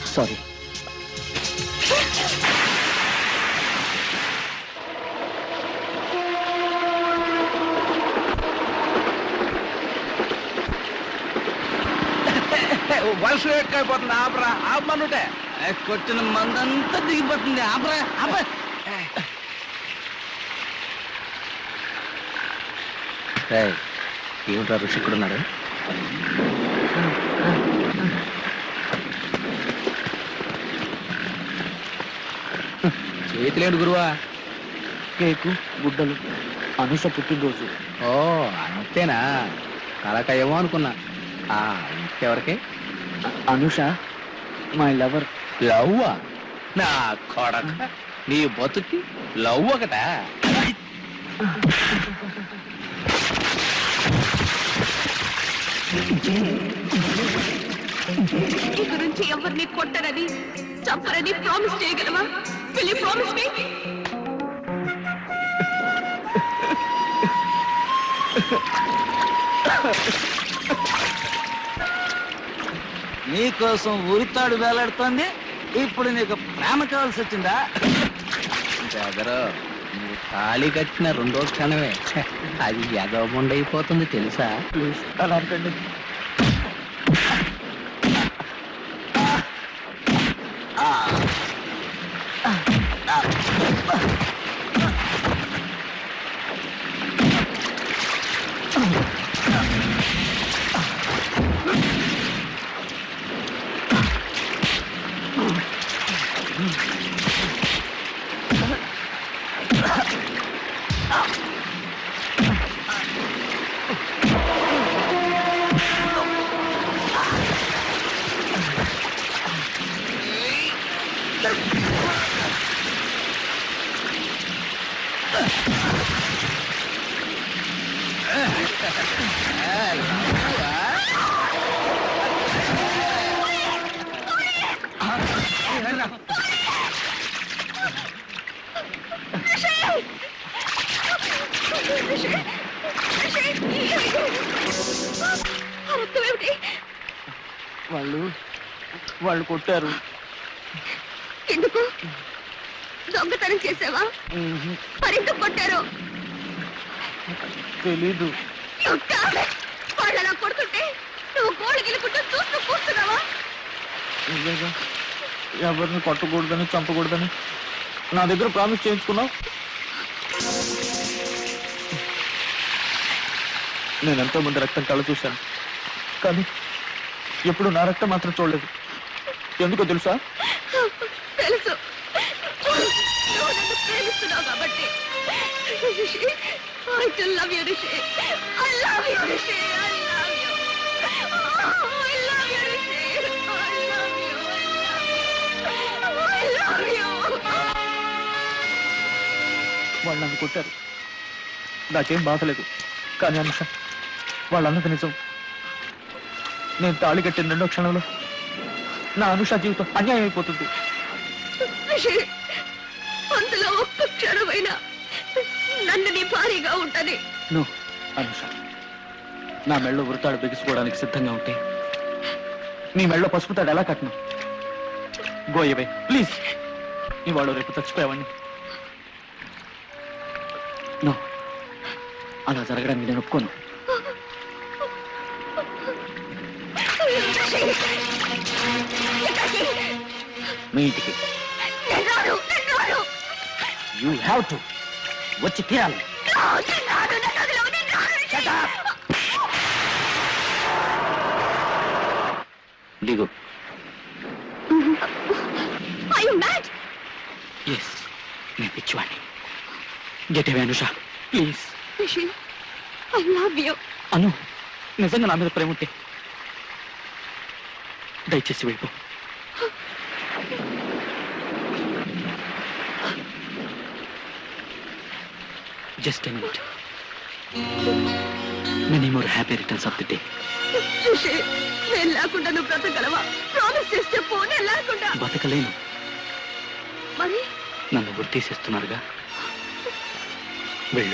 Sorry. వర్షం ఎక్కువైపోతుంది. ఆపరా, ఆపమనుంటే కొట్టిన మందంతా దిగిపోతుంది. ఆపరా ఆప. ఏమిట్రా ఋషి ఇక్కడ ఉన్నాడు? చేతిలేడు గురువా. కేకు, గుడ్డలు, అనుష పుట్టినరోజు. ఓ అంతేనా? కలకయేమో అనుకున్నా. ఇంకెవరికి? Anusha my lover. లవ్వా? నా కొడక, నీ బతుకి లవ్ ఒకటా? నీ గురించి ఎవరిని కొట్టరని చంపరని ప్రామిస్ చేయగలవా? Will you promise me? నీకోసం ఉరితాడు వేలాడుతోంది. ఇప్పుడు నీకు ప్రేమ కావాల్సి వచ్చిందా? బెదరు, నువ్వు తాళి కట్టిన రెండో క్షణమే అది ఎగముండైపోతుంది తెలుసా? ప్లీజ్ అలా అంటండి. వాళ్ళు కొట్టారు. ఎందుకు? దొంగతనం చేసావా? మరెందుకు కొట్టారు? తెలీదు. వాళ్ళు అలా కొడుతుంటే నువ్వు గోళ్ళు గిలుకుంటూ చూస్తూ కూర్చున్నావా? ఎవరిని కొట్టకూడదని, చంపకూడదని నా దగ్గర ప్రామిస్ చేయించుకున్నావు. నేను ఎంతో మంది రక్తం కళ్ళ చూశాను, కానీ ఎప్పుడు నా రక్తం మాత్రం చూడలేదు. ఎందుకో తెలుసా? తెలుసు, నువ్వు నన్ను ప్రేమిస్తున్నావు కాబట్టి. I still love you, Rishi. I love you, Rishi. I love you. Oh, I love you, Rishi. I love you. I love you. వాళ్ళు నన్ను కొట్టారు, నాకేం బాధలేదు. కానీ అనుష, వాళ్ళు అన్నది నిజం. నేను తాళి కట్టిన రెండో క్షణంలో నా అనుష జీవితం అన్యాయం అయిపోతుంది. రిషి, అందులో ఒక్క క్షణమైనా నన్ను నీ భారీగా ఉంటది. నో అనుష, నా మెళ్ళో వృతాడు బిగుసుకోవడానికి సిద్ధంగా ఉంటే నీ మెళ్ళో పసుపుతాడు ఎలా కట్టను? Go away please. ఇవాళ రేపు చచ్చిపోయావని. నో, అలా జరగడానికి నేను ఒప్పుకోను. మీ ఇంటికి యూ హ్యావ్ టు వచ్చి తీరాలి. దిగు. ఎస్, నేను పిచ్చివాణ్ణి. Get away Anusha please. I love you. Anu, నిజంగా నా మీద ప్రేమ ఉంటే దయచేసి వెళ్ళిపో. Just a minute. Many more happy returns of the day. నేను లేకుండా నువ్వు బ్రతకగలవా? ప్రామిస్ చేసి చెప్పు, నేను లేకుండా. బతకలేను. మరి నన్ను గుర్తు తీసేస్తున్నారుగా, వెళ్ళు.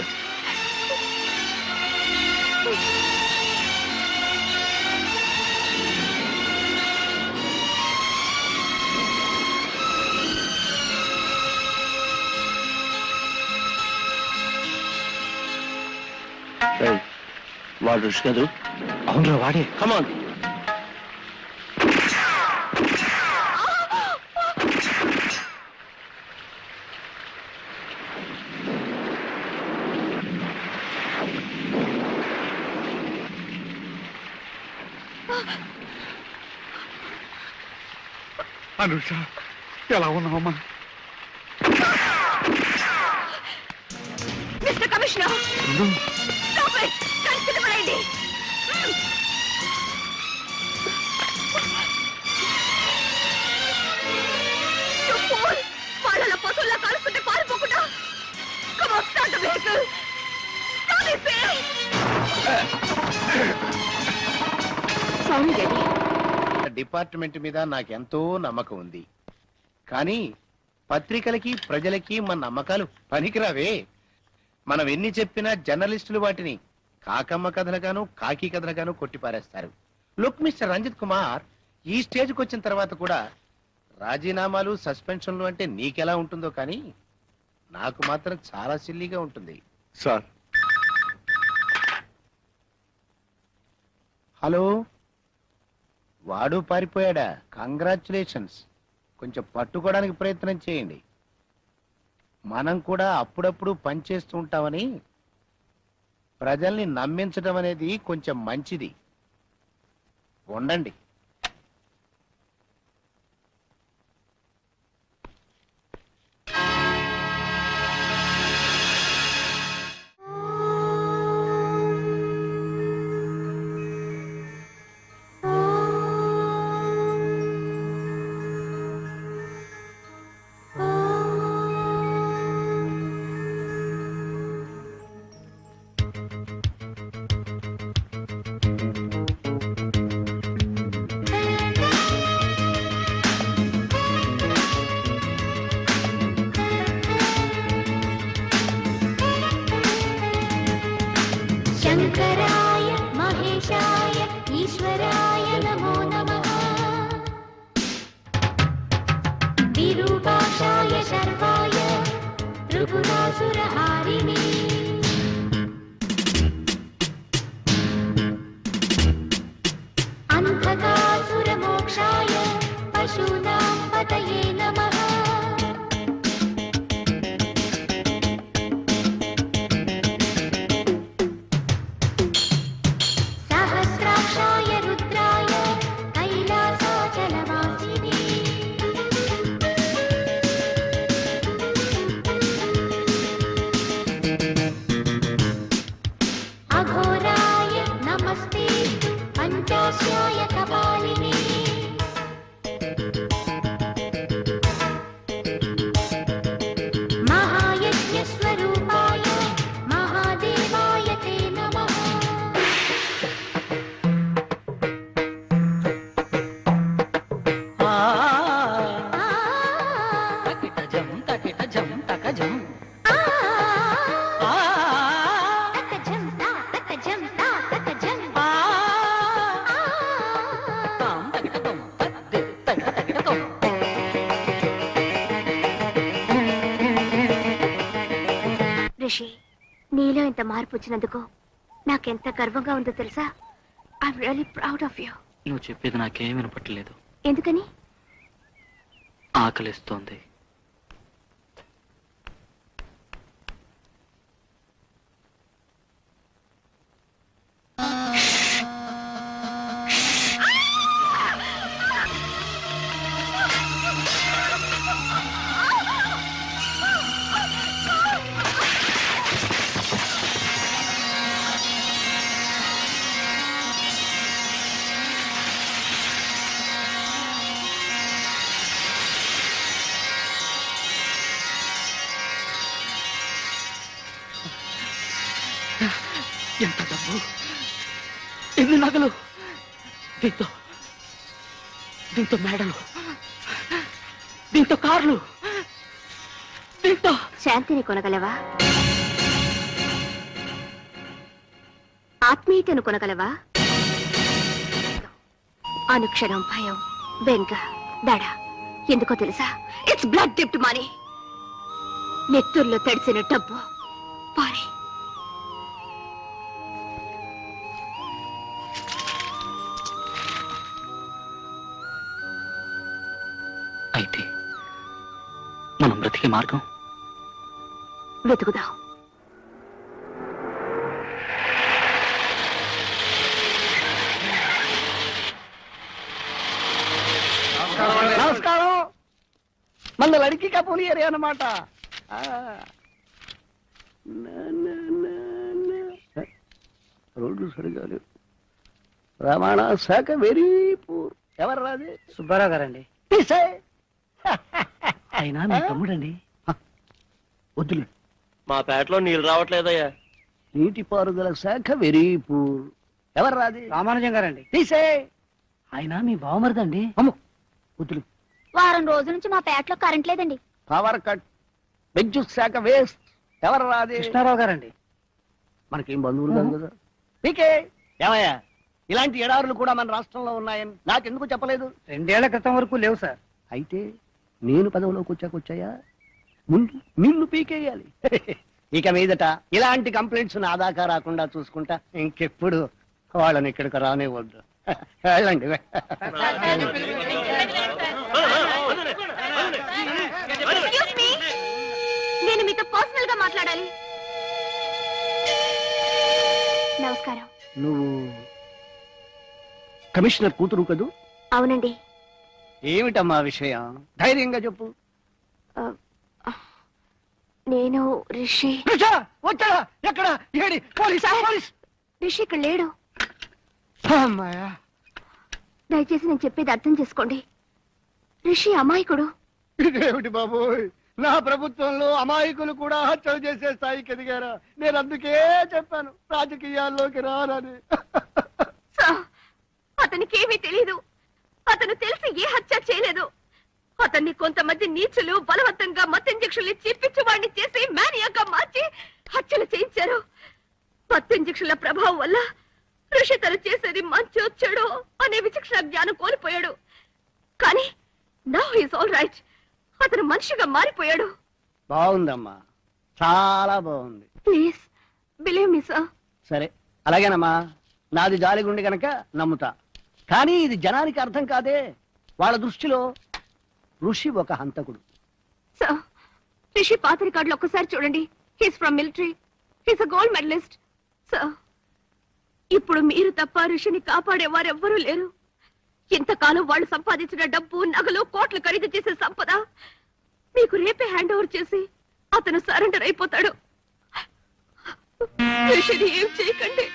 వాడు కదూ? అవునరా వాడే. కమాన్. అనుష, ఎలా ఉన్నావమ్మా? Mister commissioner, stop it. Continue చేయండి. You fool! వాళ్ళ పశువులా కాలుస్తుంటే పారిపోకుండా. Come on, start the vehicle. Start it, please. Sorry, Daddy. Department మీద నాకెంతో నమ్మకం ఉంది, కానీ పత్రికలకి ప్రజలకి మన నమ్మకాలు పనికిరావే. మనం ఎన్ని చెప్పినా జర్నలిస్టులు వాటిని కాకమ్మ కథలుగాను కాకి కథలుగాను కొట్టిపారేస్తారు. లుక్ మిస్టర్ రంజిత్ కుమార్, ఈ స్టేజ్కి వచ్చిన తర్వాత కూడా రాజీనామాలు సస్పెన్షన్లు అంటే నీకెలా ఉంటుందో కానీ నాకు మాత్రం చాలా సిల్లీగా ఉంటుంది. సార్. హలో, వాడు పారిపోయాడా? కంగ్రాచులేషన్స్. కొంచెం పట్టుకోవడానికి ప్రయత్నం చేయండి. మనం కూడా అప్పుడప్పుడు పనిచేస్తూ ఉంటామని ప్రజల్ని నమ్మించడం అనేది కొంచెం మంచిది. ఉండండి. शङ्कराय महेशाय ईश्वराय नमो नमः विरूपाक्षाय शर्वाय त्रिपुरासुरहारिणे अन्धकासुरमोक्षाय पशूनां पतये नमः सहस्राक्षाय रुद्राय कैलासाचलवासिने अघोराय नमस्ते पञ्चास्याय कपालिने महायज्ञस्वरूपाय महादेवाय ते नमः రిషి, నీలో ఇంత మార్పు వచ్చినందుకు నాకెంత గర్వంగా ఉందో తెలుసా? I'm really proud of you. నువ్వు చెప్పేది నాకేం వినపట్టలేదు. ఎందుకని? ఆకలిస్తోంది. ఎంత డబ్బు, ఎన్ని నగలు, దీంతో దీంతో మేడలు, దీంతో కార్లు, దీంతో శాంతిని కొనగలవా? ఆత్మీయతను కొనగలవా? అనుక్షణం భయం, బెంగ, దడ. ఎందుకో తెలుసా? It's blood dipped money. నెత్తుర్లో తడిసిన డబ్బు. పారి అయితే మనం బ్రతికే మార్గం వెతుకుదాం. నమస్కారం. మన లడికి కపూలి ఏరియా అన్నమాట. రోడ్లు సరిగా లేవు. రవాణా శాఖ వెరీ పూర్. ఎవరు రాది? సుబ్బారావు గారండి. అయినా మీ తమ్ముడండి. వద్దులే, మా పేటలో నీళ్ళు రావట్లేదయ్యా. నీటిపారుదల శాఖ వెరీ పూర్. ఎవరు రాది? రామానుజం గారండి. తీసే. అయినా మీ బావమరిదండి. అమ్మో వద్దులే. వారం రోజుల నుంచి మా పేటలో కరెంట్ లేదండి. Power cut. విద్యుత్ శాఖ వేస్ట్. ఎవరు రాది? కృష్ణారావు గారండి. మనకేం బంధువులు కాదు కదా. పీకే ఏమయ్యా, ఇలాంటి ఎడారులు కూడా మన రాష్ట్రంలో ఉన్నాయని నాకెందుకు చెప్పలేదు? 2 ఏళ్ల క్రితం వరకు లేవు సార్. అయితే నేను పదవిలోకి వచ్చాకొచ్చాయా? ముందు నిన్ను పీకేయాలి. ఇక మీదట ఇలాంటి కంప్లైంట్స్ నా దాకా రాకుండా చూసుకుంటా. ఇంకెప్పుడు వాళ్ళని ఇక్కడికి రానే వద్దు. వెళ్ళండి. నేను మీతో పర్సనల్ గా మాట్లాడాలి. నమస్కారం. నువ్వు కమిషనర్ కూతురు కదూ? అవునండి. ఏమిటమ్మా విషయం? ధైర్యంగా చెప్పు. నేను రిషి. వచ్చాడా? ఎక్కడ? ఏడి? Police police. రిషి ఇక్కడ లేడు. అమ్మాయా, దయచేసి నేను చెప్పేది అర్థం చేసుకోండి. రిషి అమాయకుడు. ఇదేమిటి బాబోయ్, నా ప్రభుత్వంలో అమాయకులు కూడా హత్యలు చేసే స్థాయికి ఎదిగారా? నేను అందుకే చెప్పాను రాజకీయాల్లోకి రానని. అతనికి ఏమీ తెలీదు. అతను తెలిసి ఏ హత్య చేయలేదు. అతన్ని కొంతమంది నీచులు బలవంతంగా మత్తు ఇంజక్షన్లు ఇచ్చి పిచ్చివాడిని చేసి మేనియాగా మార్చి హత్యలు చేయించారు. మత్తు ఇంజక్షన్ల ప్రభావం వల్ల ఋషి తను చేసేది మంచి వచ్చాడో అనే విచక్షణ జ్ఞానం కోల్పోయాడు. కానీ నౌ హీస్ ఆల్ రైట్. అతను మనిషిగా మారిపోయాడు. బాగుందమ్మా, చాలా బాగుంది. Please believe me sir. సరే అలాగేనమ్మా, నాది జాలిగుండి గనక నమ్ముతా. కానీ ఇది జనానికి అర్థం కాదే. వాళ్ళ దృష్టిలో ఋషి ఒక హంతకుడు. సార్, రిషి పాత రికార్డులు ఒక్కసారి చూడండి. He's from military. He's a gold medalist. Sir, ఇప్పుడు మీరు తప్ప ఋషిని కాపాడేవారెవ్వరూ లేరు. ఇంతకాలం వాళ్ళు సంపాదించిన డబ్బు, నగలు, కోట్లు ఖరీదు చేసే సంపద మీకు రేపే హ్యాండ్ ఓవర్ చేసి అతను సరెండర్ అయిపోతాడు. ఋషిని ఏం చేయకండి.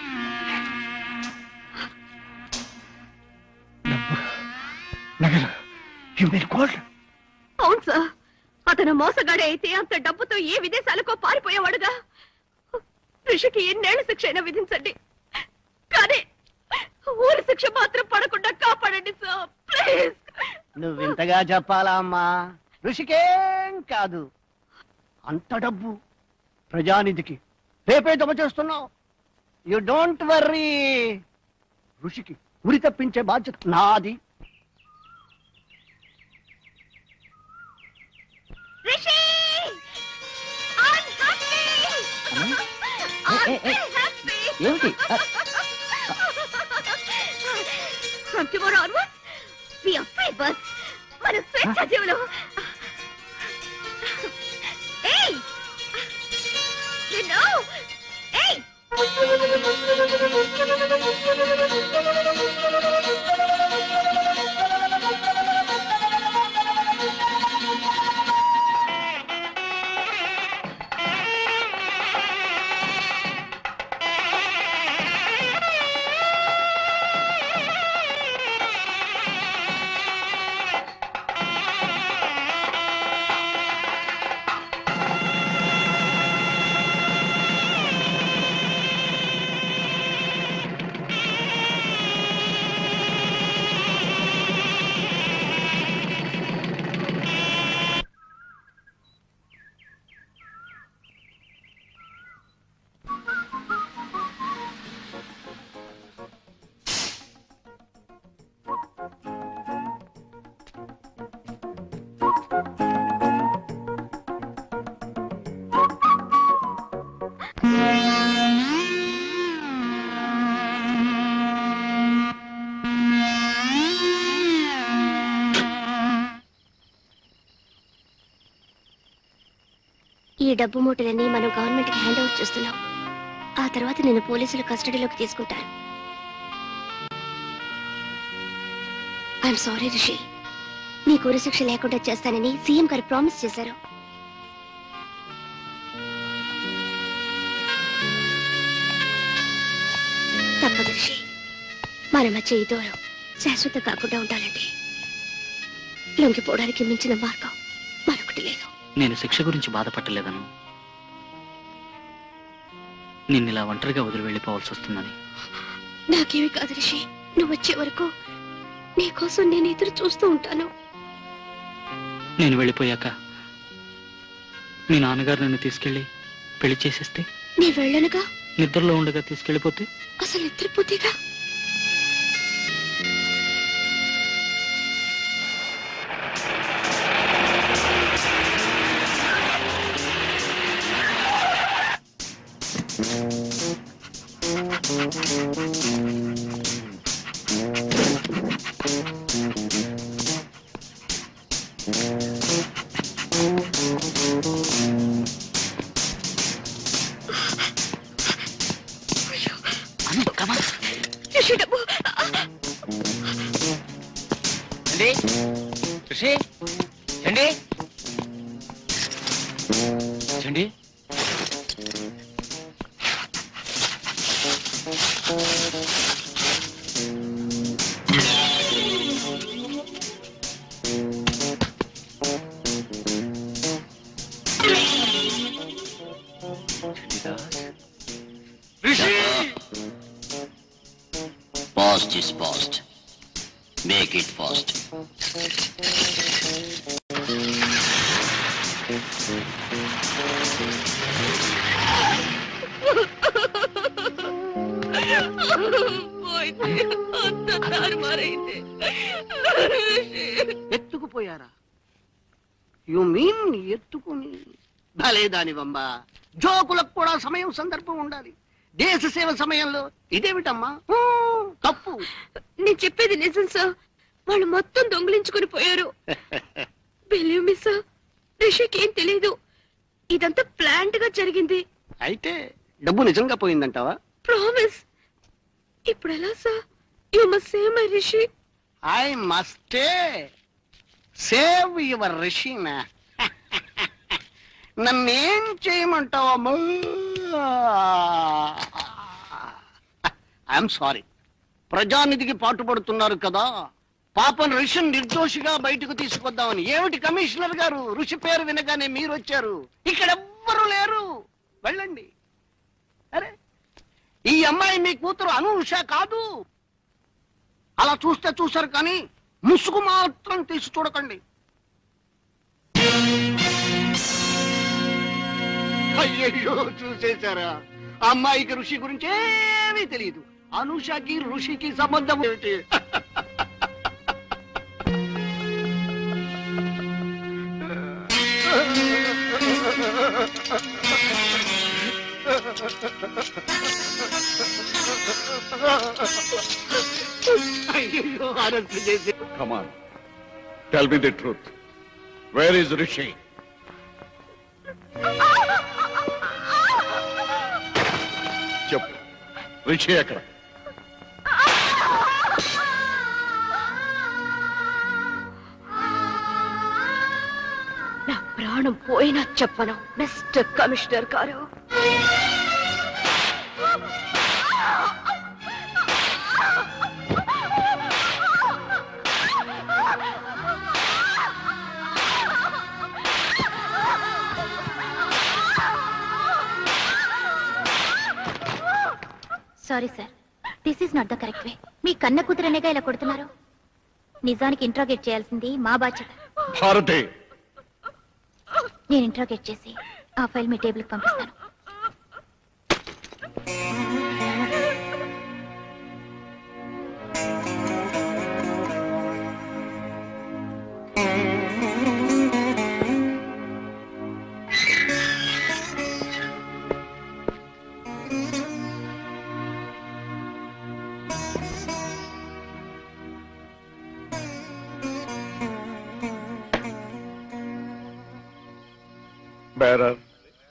అవును సార్, అతను మోసగాడే అయితే అంత డబ్బుతో ఏ విదేశాలకో పారిపోయేవాడుగా. ఋషికి ఎన్నేళ్ల శిక్ష అయినా విధించండి, కానీ ఊరి శిక్ష మాత్రం పడకుండా కాపాడండి సార్, ప్లీజ్. నువ్వు ఇంతగా చెప్పాలా అమ్మా? ఋషికేం కాదు. అంత డబ్బు ప్రజానిధికి రేపే జమ చేస్తున్నావు. You don't worry. ఋషికి ఉరి తప్పించే బాధ్యత నాది. Rishi! I'm happy! I'm very happy! ఏమిటి? From tomorrow onwards, we are free birds. మన స్వేచ్ఛ జీవులు. Hey! You know! Hey! ఈ డబ్బు మూటలన్నీ మనం గవర్నమెంట్ కి హ్యాండ్ ఓవర్ చేస్తున్నాం. ఆ తర్వాత నేను పోలీసుల కస్టడీలోకి తీసుకుంటారు. ఐఎమ్ సారీ రిషి, నీకు ఉరిశిక్ష లేకుండా చేస్తానని సీఎం గారు ప్రామిస్ చేశారు. తప్పదు రిషి, మన మధ్య ఈ దూరం శాశ్వత కాకుండా ఉండాలంటే లొంగిపోవడానికి మించిన మార్గం మరొకటి లేదు. నేను శిక్ష గురించి బాధపడలేదను, నిన్నిలా ఒంటరిగా వదిలి వెళ్ళిపోవాల్సి వస్తుందని. నాకేమి కాదు రిషి, నువ్వు వచ్చే వరకు నీకోసం నేను ఎదురు చూస్తూ ఉంటాను. నేను వెళ్ళిపోయాక మీ నాన్నగారు నన్ను తీసుకెళ్లి పెళ్లి చేసేస్తే, నీ వెళ్ళనుగా నిద్రలో ఉండగా తీసుకెళ్లిపోతే, అసలు నిద్రపోతేగా. Past is past. Make it fast. ఎత్తుకుపోయారా? యు మీన్ ఎత్తుకుని? భలే దానివమ్మా, జోకులకు కూడా సమయం సందర్భం ఉండాలి. దేశ సేవ సమయంలో ఇదేమిటమ్మా తప్పు. నేను చెప్పేది నిజం సార్, వాళ్ళు మొత్తం దొంగిలించుకుని పోయారు. బిలీవ్ మీ సార్, రిషికి ఏం తెలీదు, ఇదంతా ప్లాంట్ గా జరిగింది. అయితే డబ్బు నిజంగా పోయిందంటావా? ప్రామిస్. ఇప్పుడు ఎలా sir? You must save my Rishi. I must save your రిషినా. నన్నేం చేయమంటావమ్మా? ఐఎమ్ సారీ, ప్రజానిధికి పాటుపడుతున్నారు కదా, పాపం ఋషిని నిర్దోషిగా బయటకు తీసుకొద్దామని. ఏమిటి కమిషనర్ గారు, ఋషి పేరు వినగానే మీరు వచ్చారు? ఇక్కడ ఎవ్వరూ లేరు, వెళ్ళండి. అరే, ఈ అమ్మాయి మీ కూతురు అనూష కాదు. అలా చూస్తే చూసారు కానీ ముసుగు మాత్రం తీసి చూడకండి. అయ్యో, చూసేశారా? అమ్మాయికి ఋషి గురించి ఏమీ తెలియదు. అనూషకి ఋషికి సంబంధం ఏమిటి? అయ్యో, అరెస్ట్ చేసి. Come on, tell me the truth. Where is Rishi? చెప్పు, రిషి ఎక్కడ? నా ప్రాణం పోయినా చెప్పను మిస్టర్ కమిషనర్ గారు. Sorry sir, this is not the correct way. మీ కన్న కూతురనేగా ఇలా కొడుతున్నారు. నిజానికి ఇంట్రాగేట్ చేయాల్సింది మా బాధ్యత. భారతి, నేను ఇంట్రాగేట్ చేసి ఆ ఫైల్ మీ టేబుల్కి పంపిస్తాను. బేరర్,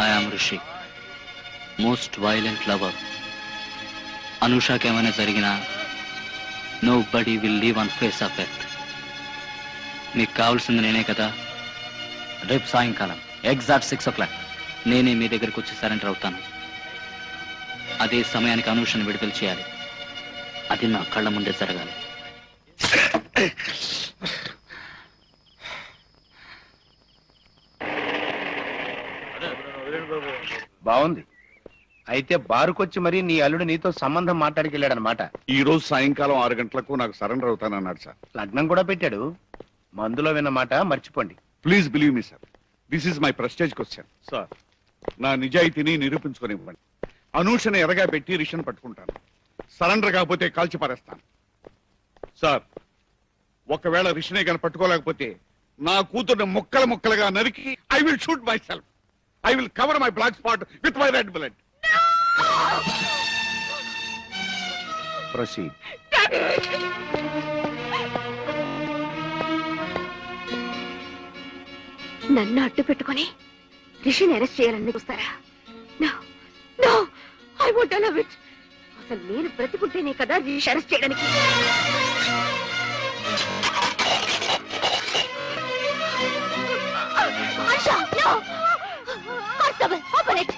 ఐ ఆమ్ ఋషి, మోస్ట్ వైలెంట్ లవర్. అనుషాకి ఏమైనా జరిగినా nobody will live on face of earth. మీకు కావాల్సింది నేనే కదా. రేపు సాయంకాలం ఎగ్జాక్ట్ 6 o'clock నేనే మీ దగ్గరకు వచ్చి సరెండర్ అవుతాను. అదే సమయానికి అనూషను విడుదల చేయాలి. అది నా కళ్ళ ముందే జరగాలి. బాగుంది. అయితే బారుకొచ్చి మరి నీ అల్లుడు నీతో సంబంధం మాట్లాడికెళ్ళాడనమాట. ఈ రోజు సాయంకాలం 6 గంటలకు నాకు సరెండర్ అవుతానన్నాడు సార్. లగ్నం కూడా పెట్టాడు. మందులో విన్న మాట మర్చిపోండి. Please believe me sir, this is my prestige question. Sir, నా నిజాయితీని నిరూపించుకోనివ్వండి. అనూషని ఎరగా పెట్టి రిషన్ పట్టుకుంటాను. సరెండర్ కాకపోతే కాల్చి పారేస్తాను. సార్, ఒకవేళ రిషనే కానీ పట్టుకోలేకపోతే నా కూతుర్ని ముక్కలు ముక్కలుగా నరికి I will shoot myself. I will cover my black spot with my red blood. Proceed. నన్ను అడ్డు పెట్టుకుని రిషిని అరెస్ట్ చేయాలని చూస్తారా? No no, I won't allow it. అసలు నేను బ్రతికుంటేనే కదా రిషి అరెస్ట్ చేయడానికి. Asha, no! Constable, open it.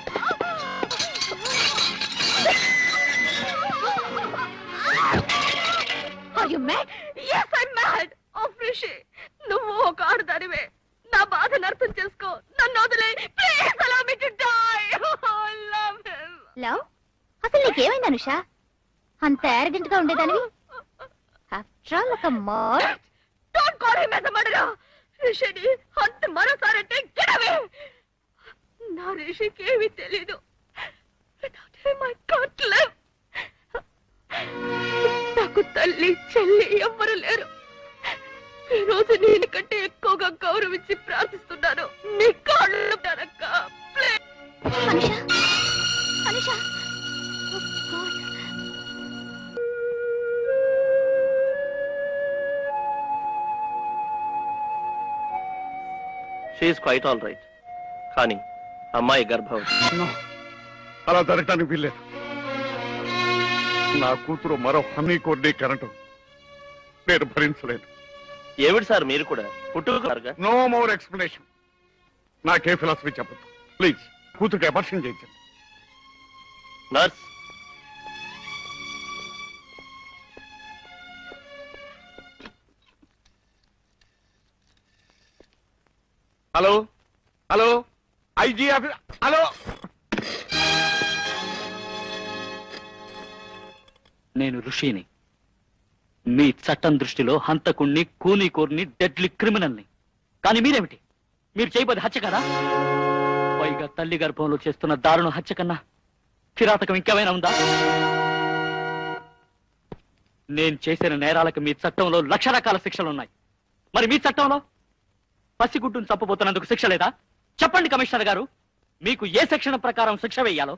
Are you mad? Yes, I'm mad. Oh, Rishi, నువ్వు ఒక ఆడదానివే. నా బాధను అర్థం చేసుకో. నన్ను వదిలే. Please allow me to die. I love him. Love? అసలు నీకేమైంది అనుష? అంత arrogant గా ఉండేదానివి? After all, ఒక murder. Don't call him as a murderer. రిషిని అంత మరోసారంటే get away. నా రిషికి ఏమీ తెలీదు. Without him, I can't live. నాకు తల్లి చెల్లి ఎవ్వరు లేరు. ఈ రోజు నేను కంటే ఎక్కువగా గౌరవించి ప్రార్థిస్తున్నాను. నీ కాళ్ళు నరక్క. Anusha, Anusha. Oh, God. She's quite all right. కానీ అమ్మాయి గర్భవతి. అలా జరగటానికి వీల్లేదు. నా కూతురు మరో హనీ కోర్ని కనటం నేను భరించలేను. ఏమిటి సార్ మీరు కూడా పుట్టుక? No more explanation. నాకే ఫిలాసఫీ చెప్పదు ప్లీజ్. కూతురికి అబార్షన్ చేయించండి. Nurse, hello hello, IG office. Hello, నేను ఋషిని. మీ చట్టం దృష్టిలో హంతకుణ్ణి, కూనీకోర్ని, డెడ్లీ క్రిమినల్ని. కానీ మీరేమిటి? మీరు చేయబోదు హత్య కదా? పైగా తల్లి గర్భంలో చేస్తున్న దారుణ హత్య కన్నా కిరాతకం ఇంకేమైనా ఉందా? నేను చేసిన నేరాలకు మీ చట్టంలో లక్ష రకాల శిక్షలున్నాయి. మరి మీ చట్టంలో పసిగుడ్డును చంపబోతున్నందుకు శిక్ష లేదా? చెప్పండి కమిషనర్ గారు, మీకు ఏ సెక్షన్ ప్రకారం శిక్ష వేయాలో.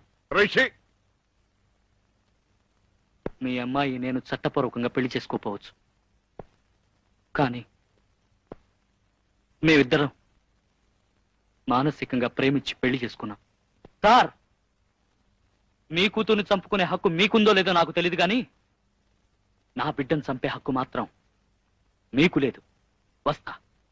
మీ అమ్మాయి నేను చట్టపూర్వకంగా పెళ్లి చేసుకోపోవచ్చు, కానీ మేమిద్దరం మానసికంగా ప్రేమించి పెళ్లి చేసుకున్నాం. సార్, మీ కూతుర్ని చంపుకునే హక్కు మీకుందో లేదో నాకు తెలియదు, కానీ నా బిడ్డను చంపే హక్కు మాత్రం మీకు లేదు. వస్తా.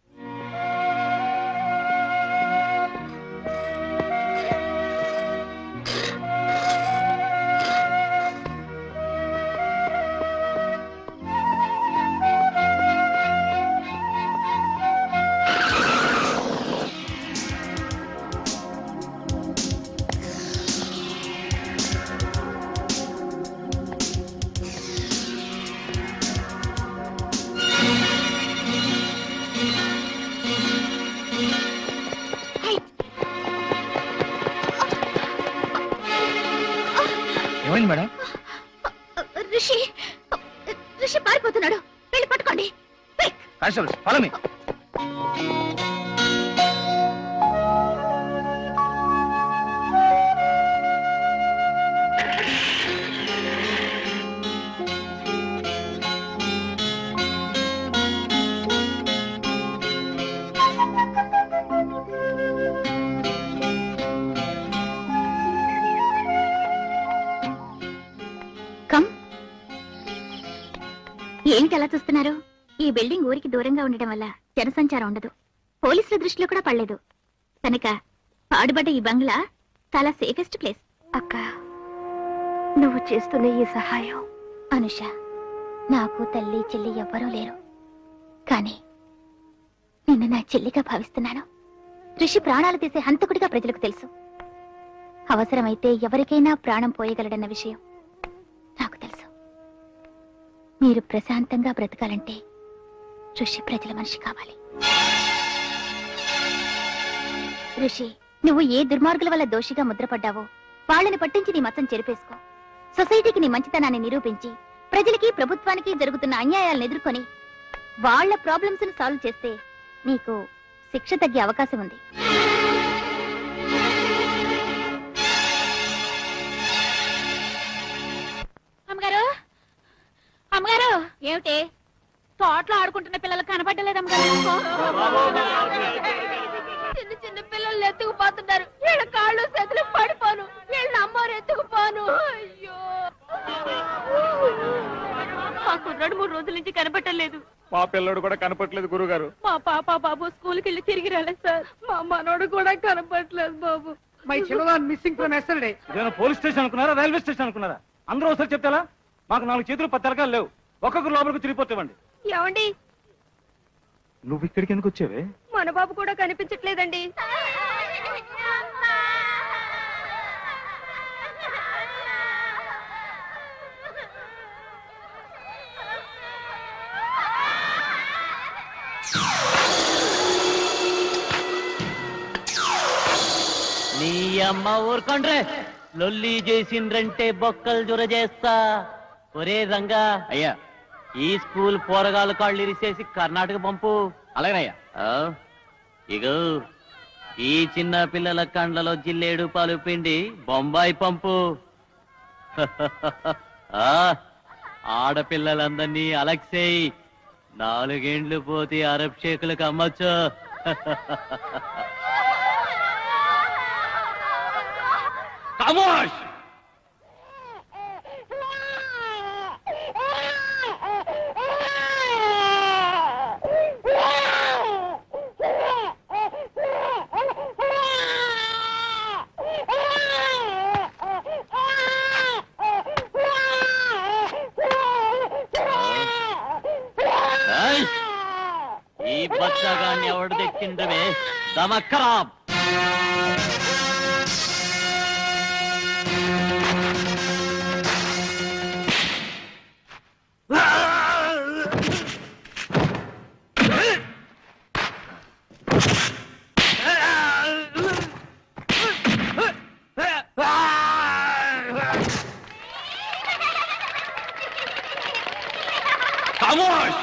ఏమైంది మేడం? రిషి, రిషి పారిపోతున్నాడు. వెళ్ళి పట్టుకోండి. Constables, follow me. ఏంటి అలా చూస్తున్నారు? ఈ బిల్డింగ్ ఊరికి దూరంగా ఉండడం వల్ల జనసంచారం ఉండదు, పోలీసుల దృష్టిలో కూడా పడలేదు. కనుక పాడుబడ్డ ఈ బంగ్లా చాలా సేఫెస్ట్ ప్లేస్. అక్క, నువ్వు చేస్తున్న ఈ సహాయం. అనుష, నాకు తల్లి చెల్లి ఎవ్వరూ లేరు, కానీ నిన్ను నా చెల్లిగా భావిస్తున్నాను. ఋషి ప్రాణాలు తీసే హంతకుడిగా ప్రజలకు తెలుసు. అవసరమైతే ఎవరికైనా ప్రాణం పోయగలడన్న విషయం నాకు తెలుసు. మీరు ప్రశాంతంగా బ్రతకాలంటే ఋషి ప్రజల మనిషి కావాలి. ఋషి, నువ్వు ఏ దుర్మార్గుల వల్ల దోషిగా ముద్రపడ్డావో వాళ్ళని పట్టించి నీ మతం చెరిపేసుకో. సొసైటీకి నీ మంచితనాన్ని నిరూపించి ప్రజలకి ప్రభుత్వానికి జరుగుతున్న అన్యాయాలను ఎదుర్కొని వాళ్ళ ప్రాబ్లమ్స్ ని సాల్వ్ చేస్తే నీకు శిక్ష తగ్గే అవకాశం ఉంది. అమ్మగారు, అమ్మగారు, ఏమిటి తోటలో ఆడుకుంటున్న పిల్లలు కనపడలేదు అమ్మగారు? చిన్న చిన్న పిల్లలు ఎత్తుకుపోతున్నారు. వీళ్ళ కాళ్ళు చేతులు పడిపోను, వీళ్ళ అమ్మారు ఎత్తుకుపోను. అయ్యో, మాకు 2-3 రోజుల నుంచి కనపట్టలేదు. మా పిల్లడు కూడా కనపట్లేదు గురుగారు. మా పాప బాబు స్కూల్కి వెళ్ళి తిరిగి రాలేదు సార్. మా మనోడు కూడా కనపట్లేదు బాబు. My children missing from yesterday. ఇదేనా పోలీస్ స్టేషన్ అనుకున్నారా, రైల్వే స్టేషన్ అనుకున్నారా? అందరూ ఒకసారి చెప్తారా? మాకు 4 చేతులు 10 తలకాలు లేవు. ఒక్కొక్కరు లోపలికి తిరిగిపోతామండి. ఏమండి, నువ్వు ఇక్కడికి ఎందుకు వచ్చావే? మన బాబు కూడా కనిపించట్లేదండి. నీ అమ్మ ఊరుకోండ్రే, లొల్లి చేసిండ్రంటే బొక్కలు జుర చేస్తా. ఒరే రంగా, అయ్యా, ఈ స్కూల్ పోరగాలు కాళ్ళు ఇరిసేసి కర్ణాటక పంపు. అలాగేనయ్యా. ఇగో ఈ చిన్న పిల్లల కండ్లలో జిల్లేడు పాలు పిండి బొంబాయి పంపు. ఆడపిల్లలందరినీ అలక్సేయి. 4 ఏండ్లు పోతే అరబ్ షేకులకు అమ్మచ్చు. ఖమోష్! ఈ బచ్చగాన్ని ఎవడు తెచ్చిండ్రవే దమక్కరాబ్. ఖమోష్!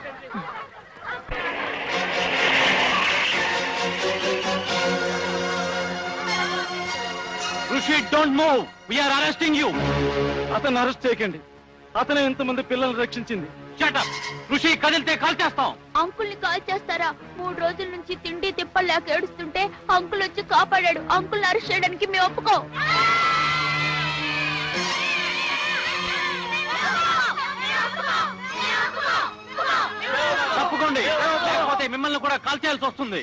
Rishi don't move, we are arresting you. అతను అరెస్ట్ చేయకండి, అతనే ఇంతమంది పిల్లల్ని రక్షించింది. Shut up. ఋషి కదిలితే కాల్ చేస్తాం. అంకుల్ని కాల్ చేస్తారా? 3 రోజుల నుంచి తిండి తిప్పలేక ఏడుస్తుంటే అంకుల్ వచ్చి కాపాడాడు. అంకుల్ని అరెస్ట్ చేయడానికి మేము ఒప్పుకోం. తప్పుకోండి, లేకపోతే మిమ్మల్ని కూడా కాల్ చేయాల్సి వస్తుంది.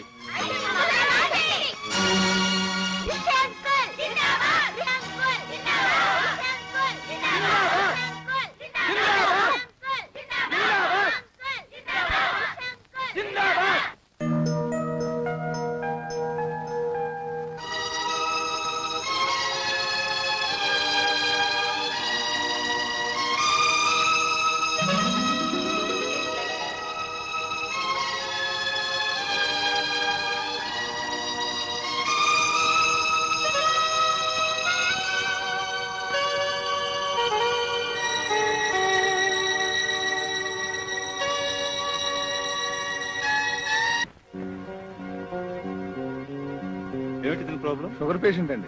ప్రాబ్లం? షుగర్ పేషెంట్ అండి.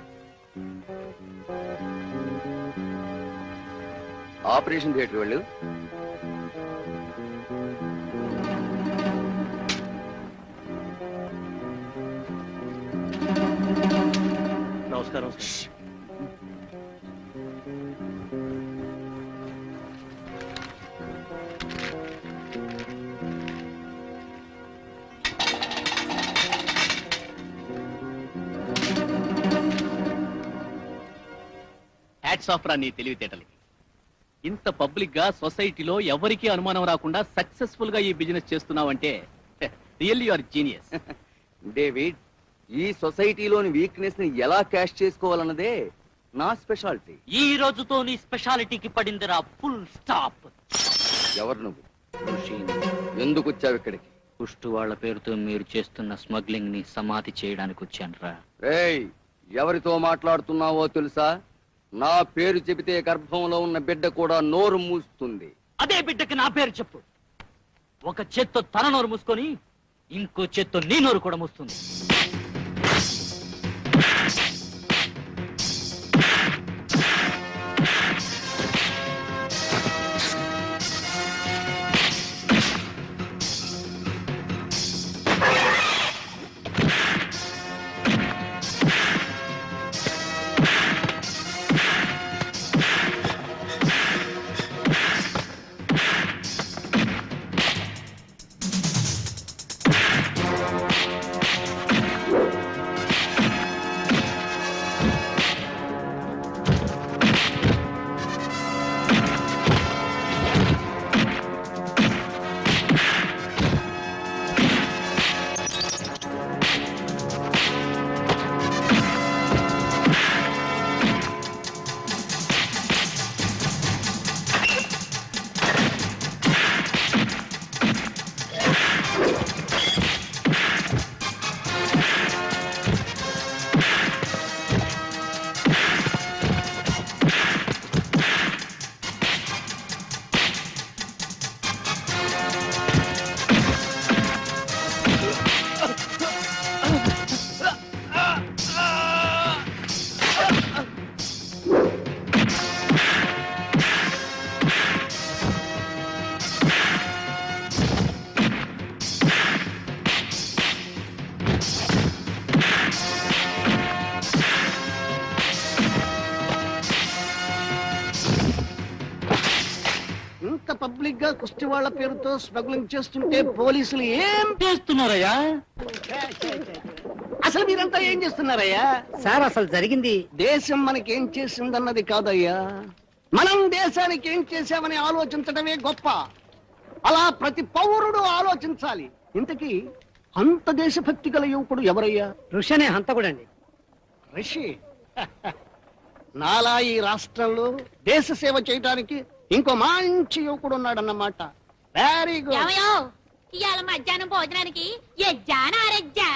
ఆపరేషన్ థియేటర్ వెళ్ళు. నమస్కారం. హ్యాట్స్ ఆఫ్ రా నీ తెలివితేటలకి. ఇంత పబ్లిక్ గా సొసైటీలో ఎవరికీ అనుమానం రాకుండా సక్సెస్ఫుల్ గా ఈ బిజినెస్ చేస్తున్నావంటే really you are genius. David, ఈ సొసైటీలోని వీక్నెస్ ని ఎలా క్యాష్ చేసుకోవాలన్నదే నా స్పెషాలిటీ. ఈ రోజుతో నీ స్పెషాలిటీకి పడిందిరా ఫుల్ స్టాప్. ఎవరు నువ్వు? ఎందుకు వచ్చావు ఇక్కడికి? పుష్టు వాళ్ళ పేరుతో మీరు చేస్తున్న స్మగ్లింగ్ ని సమాధి చేయడానికి వచ్చాను రా. రేయ్, ఎవరితో మాట్లాడుతున్నావో తెలుసా? నా పేరు చెబితే గర్భంలో ఉన్న బిడ్డ కూడా నోరు మూస్తుంది. అదే బిడ్డకి నా పేరు చెప్పు. ఒక చేత్తో తన నోరు మూసుకొని ఇంకో చేత్తో నీ నోరు కూడా మూస్తుంది. పబ్లిక్ గా కుష్టి వాళ్ళ పేరుతో స్మగ్లింగ్ చేస్తుంటే పోలీసులు ఏం చేస్తున్నారయ్యా? అసలు మీరంతా ఏం చేస్తున్నారయ్యా? సార్ అసలు జరిగింది దేశం మనకేం చేసిందన్నది కాదయ్యా, మనం దేశానికి ఏం చేశామని ఆలోచించడమే గొప్ప. అలా ప్రతి పౌరుడు ఆలోచించాలి. ఇంతకీ అంత దేశభక్తి గల యువకుడు ఎవరయ్యా? ఋషనే హంతకుడండి. ఋషి నాలా ఈ రాష్ట్రంలో దేశ సేవ చేయడానికి ఇంకో మంచి యువకుడు ఉన్నాడన్నమాట. Very good. ఇవాళ మధ్యాహ్నం భోజనానికి ఎజ్జా నారెజ్జా?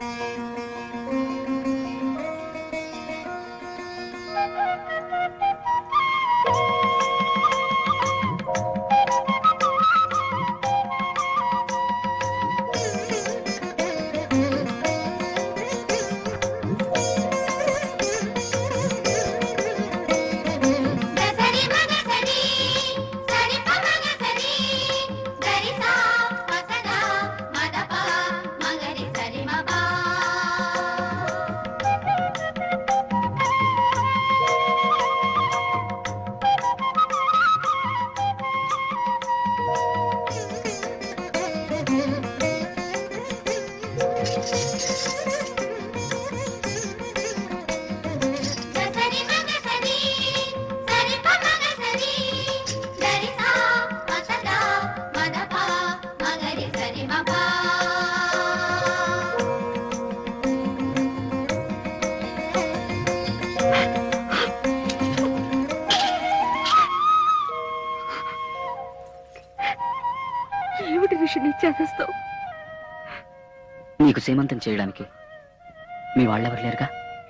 ఏమిటి ఋషి చేస్తావు? నీకు సీమంతం చేయడానికి మీ వాళ్ళెవరు లేరుగా.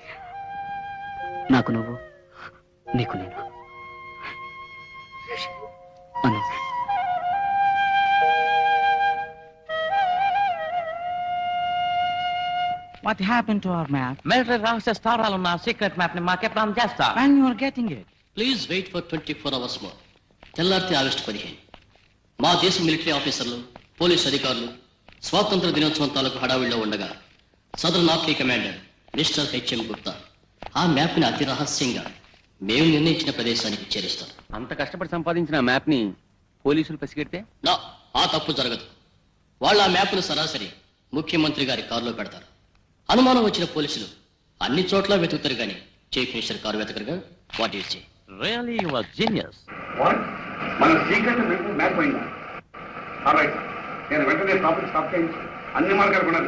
నాకు నువ్వు, నీకు నేను. Anu. What happened to our map? Military రహస్య స్థావరాలు ఉన్న సీక్రెట్ మ్యాప్ ని మాకే ప్లాన్ చేస్తా. When you are getting it? Please wait for 24 hours more. తెల్లారితే ఆగస్టు 15. మా దేశ మిలిటరీ ఆఫీసర్లు, పోలీసు అధికారులు స్వాతంత్ర దినోత్సవం తాలూకు హడావిడిలో ఉండగా southern army commander mister HM Gupta ఆ మ్యాప్ ని అతి రహస్యంగా మేము నిర్ణయించిన ప్రదేశానికి చేరుస్తాం. అంత కష్టపడి సంపాదించిన మ్యాప్ ని పోలీసులు పసిగడితే నా ఆ తప్పు జరగదు. వాళ్ళు ఆ మ్యాప్ ను సరాసరి ముఖ్యమంత్రి గారి కారులో పెడతారు. అనుమానం వచ్చిన పోలీసులు అన్ని చోట్ల వెతుకుతారు కానీ చీఫ్ మినిస్టర్ కారు వెతకరుగా. What is say? Really you are genius. మన సీక్రెట్ మ్యాప్ పోయిందా? ఆల్రైట్, నేను వెంటనే ట్రాఫిక్ స్టాప్ చేయించి అన్ని మార్గాలు కూడా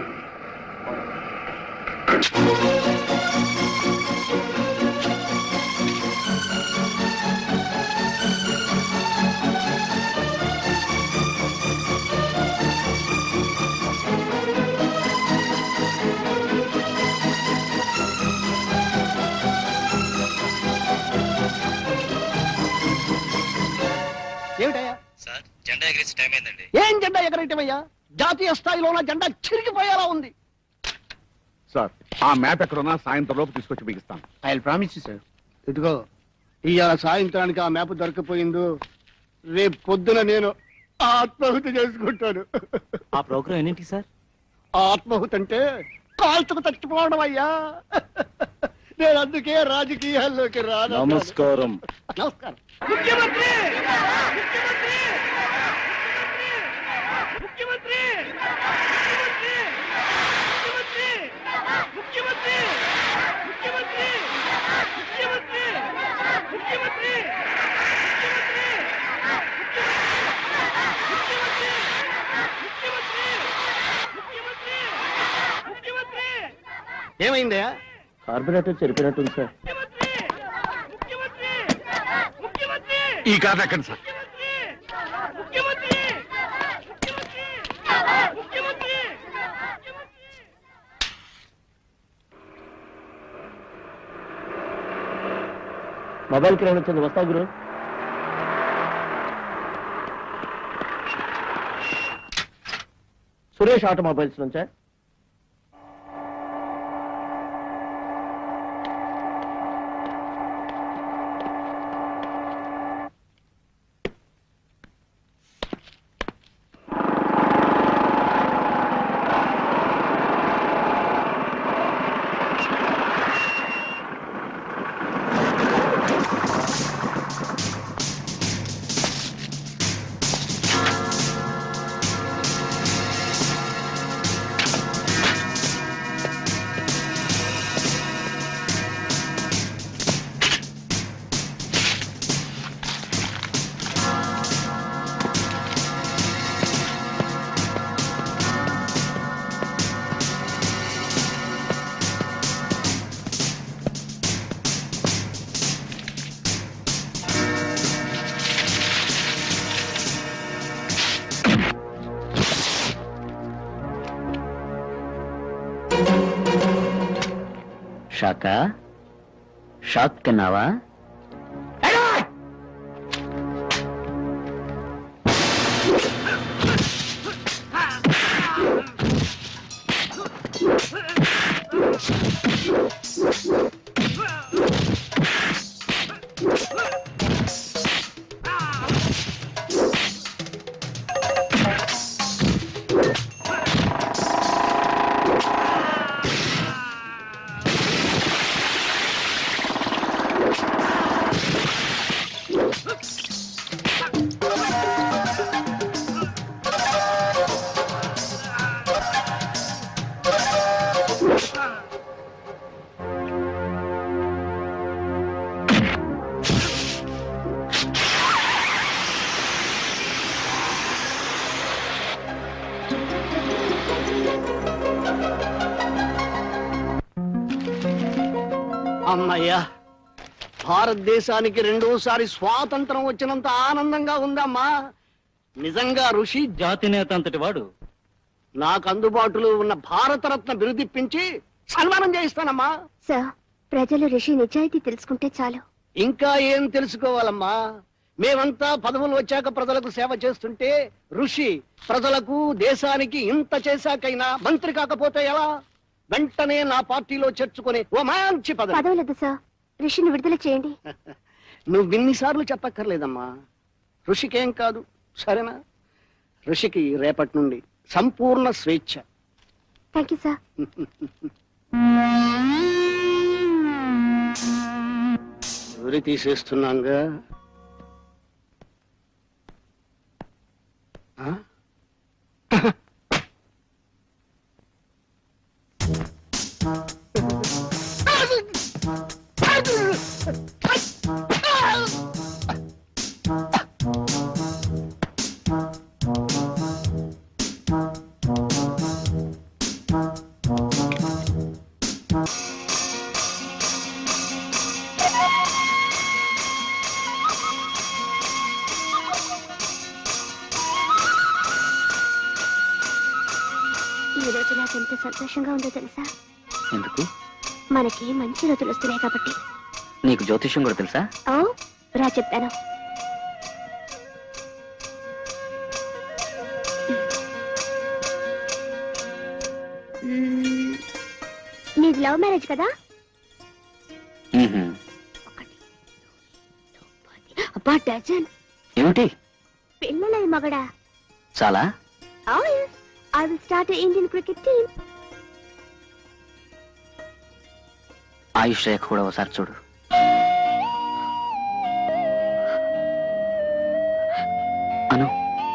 ఏమిటయ్యా? సార్, జెండా ఎగరేసి టైం అయిందండి. ఏం జెండా ఎగరేయటమయ్యా? జాతీయ స్థాయిలో ఉన్న జెండా చిరిగిపోయేలా ఉంది. సార్, ఆ మ్యాప్ ఎక్కడున్నా సాయంత్రం లోపు తీసుకొచ్చి బిగిస్తాను. I promise sir. ఇదిగో ఇవాళ సాయంత్రానికి ఆ మ్యాప్ దొరకపోయిందో రేపు పొద్దున నేను ఆత్మాహుతి చేసుకుంటాను. ఆ ప్రోగ్రాం ఎన్నింటికి సార్? ఆత్మాహుతి అంటే కాల్చుకు చచ్చిపోవడం అయ్యా. నేను అందుకే రాజకీయాల్లోకి రాను. నమస్కారం. నమస్కారం. ముఖ్యమంత్రి ముఖ్యమంత్రి ముఖ్యమంత్రి ముఖ్యమంత్రి ముఖ్యమంత్రి ముఖ్యమంత్రి ఏమైందయ్యా? కార్బొరేటర్ చెరిపినట్టుంది సార్. ఈ కార్ ఎక్కండి సార్. మొబైల్ కిరాణా వచ్చింది, వస్తా గురు. సురేష్ ఆటోమొబైల్స్ నుంచా? షాకా షాక్ తిన్నావా? అమ్మయ్యా, భారతదేశానికి రెండోసారి స్వాతంత్రం వచ్చినంత ఆనందంగా ఉందమ్మా. నిజంగా ఋషి జాతినేత అంతటి వాడు నాకు అందుబాటులో ఉన్న భారతరత్న బిరుదిప్పించి సన్మానం చేయిస్తానమ్మా. సార్, ప్రజలు ఋషి నిజాయితీ తెలుసుకుంటే చాలు. ఇంకా ఏం తెలుసుకోవాలమ్మా? మేమంతా పదవులు వచ్చాక ప్రజలకు సేవ చేస్తుంటే ఋషి ప్రజలకు దేశానికి ఇంత చేశాకైనా మంత్రి కాకపోతే ఎలా? వెంటనే నా పార్టీలో చేర్చుకుని ఓ మంచి పదవులదు సార్, ఋషిని విడుదల చేయండి. నువ్వు ఇన్నిసార్లు చెప్పక్కర్లేదమ్మా. ఋషికేం కాదు, సరేనా? ఋషికి రేపటి నుండి సంపూర్ణ స్వేచ్ఛ. Thank you sir. ఉరి తీసేస్తున్నాంగా. ఈ రోజు నాకు ఎంత సంతోషంగా ఉందో తెలుసా? ఎందుకు? మనకి మంచి రోజులు వస్తున్నాయి కాబట్టి. నీకు జ్యోతిష్యం కూడా తెలుసా? ఓ, రా చెప్తాను. నీది లవ్ మ్యారేజ్ కదా? అబ్బా, డజన్. ఏమిటి? పిల్లలే మగడా. చాలా. Oh yes, I will start an Indian cricket team. ఆయుష్ రేఖ కూడా ఒకసారి చూడు. అను,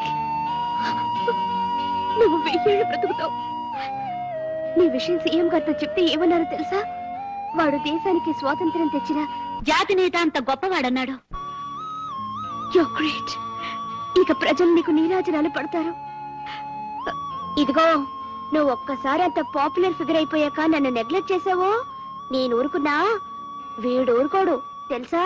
నువ్వు 1000 ఏళ్ళు బ్రతుకుతావు. నీ విషయం సీఎం గారితో చెప్తే ఏమన్నారో తెలుసా? వాడు దేశానికి స్వాతంత్రం తెచ్చిన జాతి నేత అంత గొప్పవాడన్నాడు. You're great. ఇక ప్రజలు నీకు నీరాజనాలు పడతారు. ఇదిగో, నువ్వు ఒక్కసారి అంత పాపులర్ ఫిగర్ అయిపోయాక నన్ను నెగ్లెక్ట్ చేసావో, నేను ఊరుకున్నా, వీడు ఊరుకోడు తెలుసా?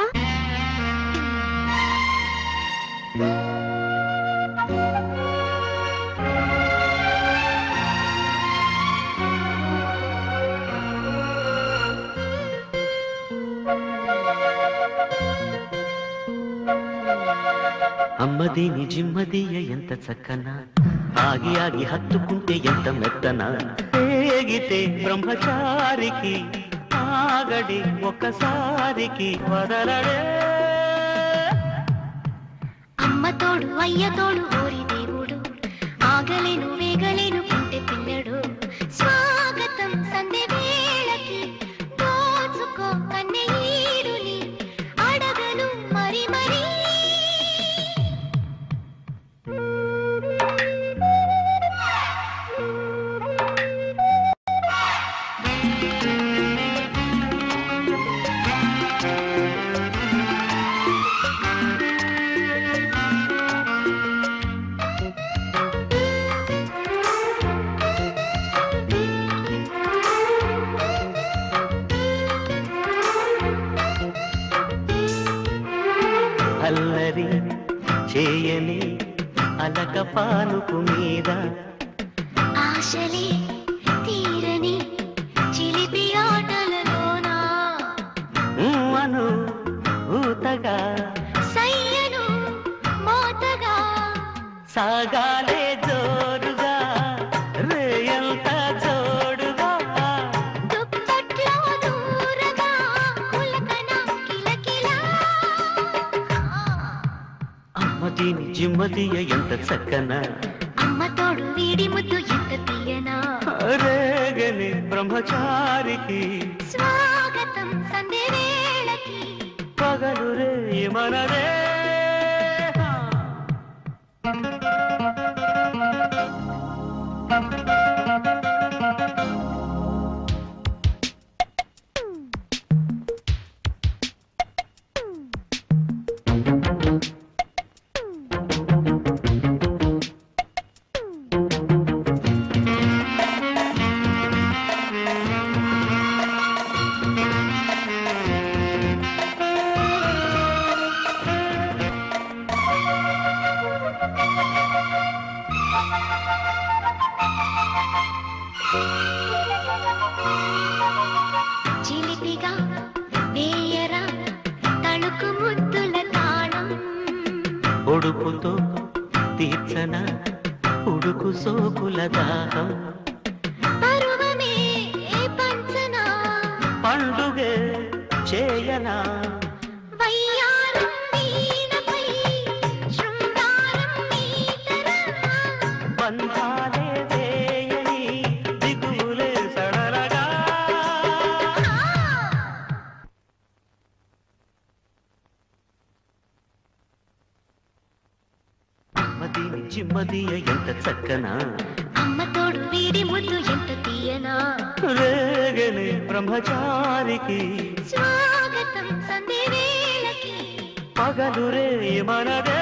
అమ్మదీని జిమ్మదీయ ఎంత చక్కనా, ఆగి ఆగి హత్తుకుంటే ఎంత మెత్తనా, ఏగితే బ్రహ్మచారికి ఆగడి ఒక్కసారికి వదలడే. అమ్మ తోడు అయ్య తోడు ఓరి దేవుడు, ఆగలేను వేగలేను కుంటే పిల్లడు. స్వాగతం సందే వేళకి, దోచుకో కన్నె ఈడుని, అడగను మరి మరి. అల్లరి చేయని అలక పానుకు మీద, ఆశలే తీరని దీని జిమ్మదియ ఎంత చక్కన అమ్మ తోడు వీడి ముద్దు ఎంత తీయనా రేగని బ్రహ్మచారికి స్వాగతం సంధ్య వేళకి పగలు రే మనదే చిలిపిగా వేయరా తళుకు ముద్దుల తాళం ఉడుపుతో తీర్చన ఉడుకు సోకుల దాహం పరువమే పంచనా పండుగే చేయనా వయ్యారం వీణపై శృంగారం మీటరా బంధాలే వేయని దిగులే సడలగా మదిని జిమ్మదియ ఎంత చక్కన అమ్మ తోడు వీడి ముద్దు ఎంత తీయనా రేగని బ్రహ్మచారికి స్వాగతం సంధ్య వేళకి పగలు రే మనదే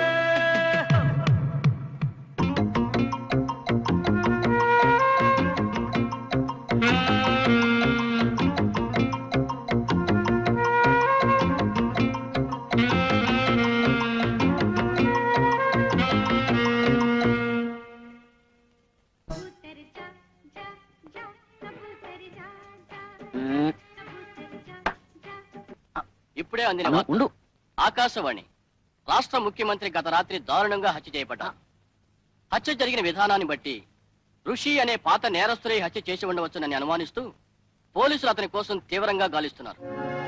ఇప్పుడే అందిన వార్త. ఆకాశవాణి రాష్ట్ర ముఖ్యమంత్రి గత రాత్రి దారుణంగా హత్య చేయబడ్డారు. హత్య జరిగిన విధానాన్ని బట్టి ఋషి అనే పాత నేరస్తులై హత్య చేసి ఉండవచ్చునని అనుమానిస్తూ పోలీసులు అతని కోసం తీవ్రంగా గాలిస్తున్నారు.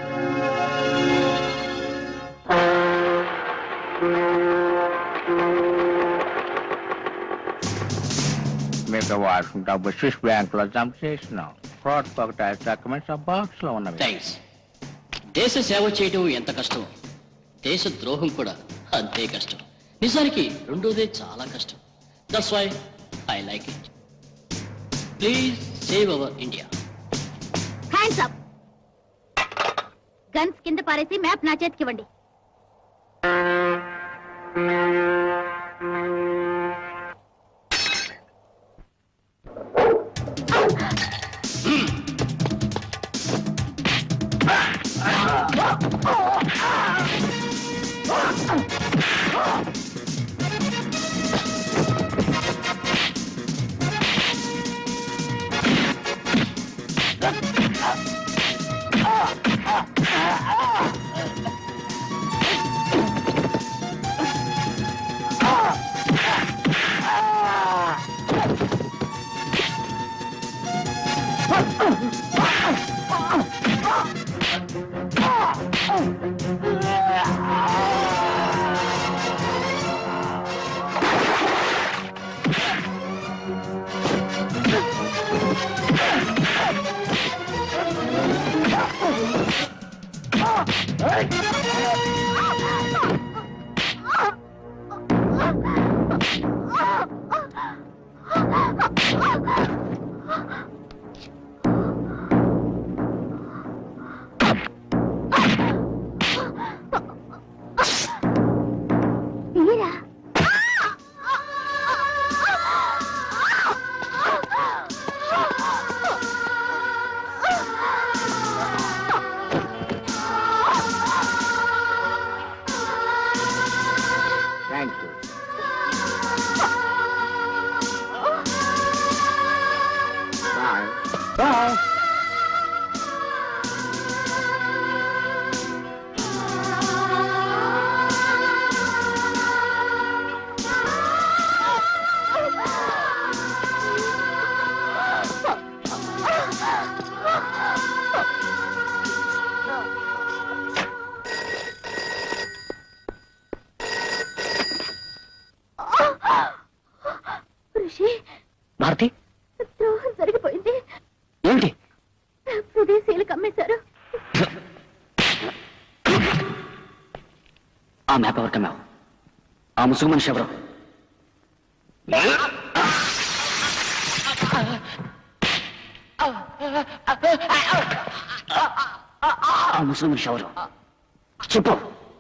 మీకు వాడుకున్న డబ్బు స్విస్ బ్యాంక్ లో జంప్ చేసినాం ఫ్రాడ్ ఒకటి డాక్యుమెంట్స్ ఆ బాక్స్ లో ఉన్నవి. థ్యాంక్స్. దేశ సేవ చేయడం ఎంత కష్టం, దేశ ద్రోహం కూడా అంతే కష్టం. నిజానికి రెండోదే చాలా కష్టం. That's why I like it. Please save our India. Hands up. Guns కింద పారేసి మ్యాప్ నా చేతికివ్వండి. సుదేశీయులు కమ్మేశారు. ఆ మ్యాప్ ఎవరికి అమ్మావు? ఆ ముసుగు మనిషి ఎవరు? ఆ ముసుగు మనిషి ఎవరు చెప్పు.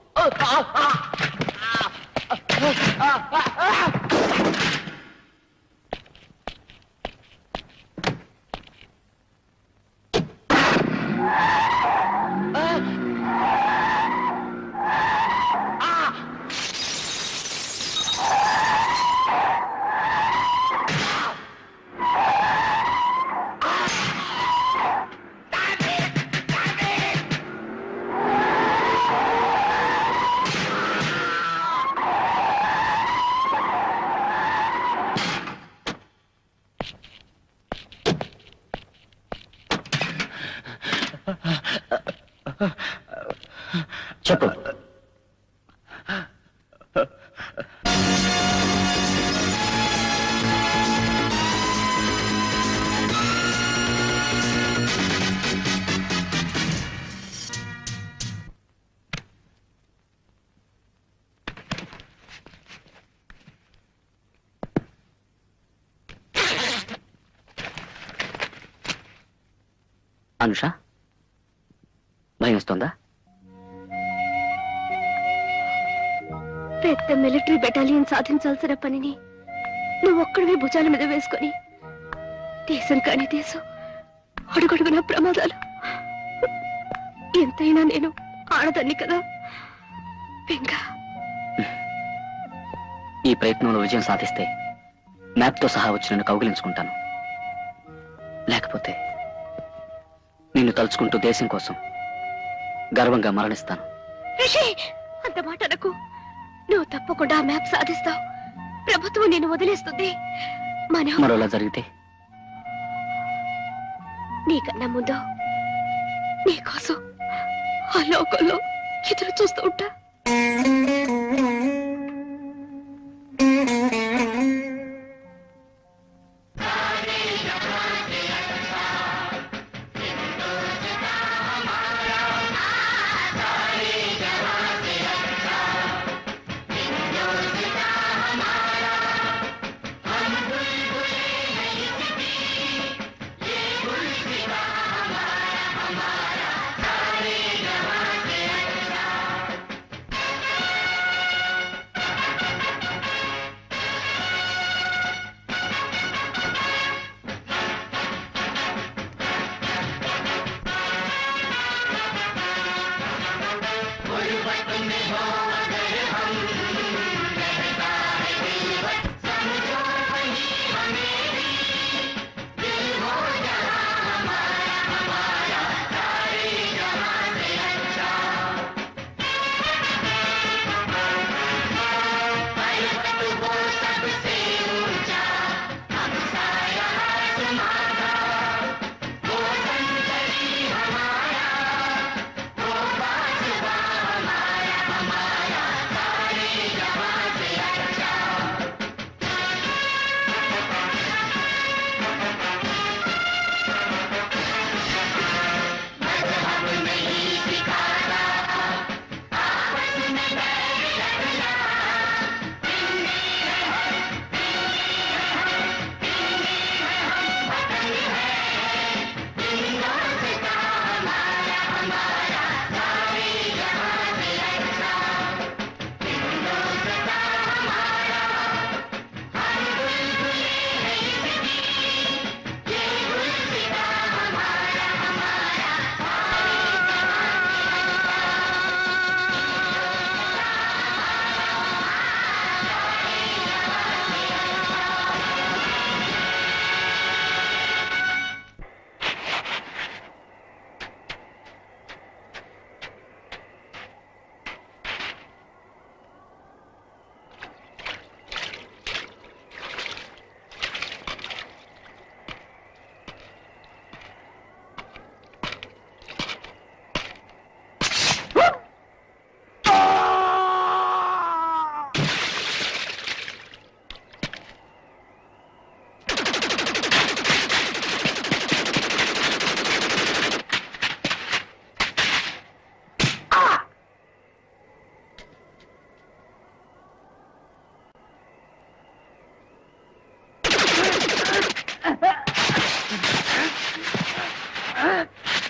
చెప్పు. అనుష, భయం వస్తుందా? పెద్ద మిలిటరీ బెటాలియన్ సాధించాల్సిన పనిని నువ్వు ఒక్కడివే భుజాల మీద వేసుకొని దేశం కాని దేశం అడుగడుగున ప్రమాదాలు. ఎంతైనా నేను ఆడదాన్ని కదా. వెంగా ఈ ప్రయత్నంలో విజయం సాధిస్తే మ్యాప్తో సహా వచ్చి నన్ను కౌగిలించుకుంటాను. లేకపోతే నిన్ను తలుచుకుంటూ దేశం కోసం గర్వంగా మరణిస్తాను. అంత మాట అనకు. నువ్వు తప్పకుండా ఆ మ్యాప్ సాధిస్తావు. ప్రభుత్వం నేను వదిలేస్తుంది. మరోలా జరిగితే నీకన్నా ముందు నీకోసం ఆ లోకంలో ఎదురు చూస్తూ ఉంటా.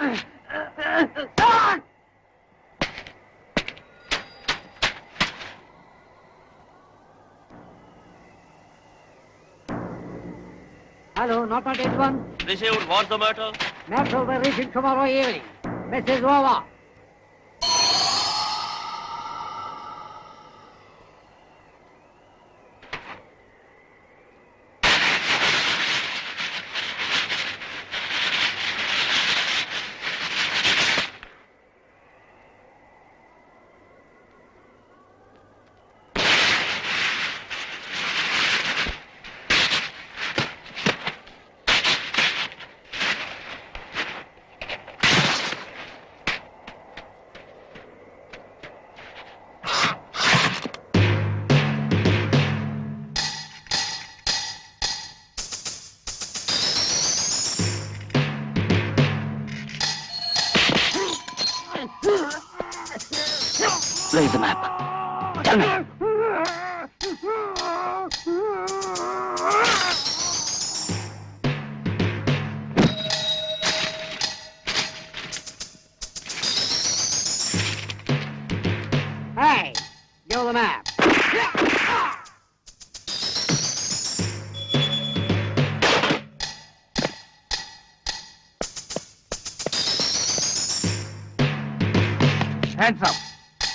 Hello, not at 81. Received. What's the matter? Matter will be reaching tomorrow evening. Message over. Where is the map? Tell me. Hey, give the map. Hands up.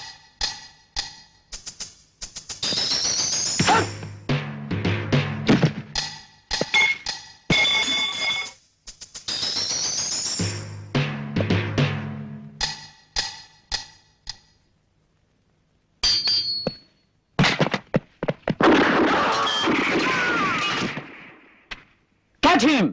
Catch him!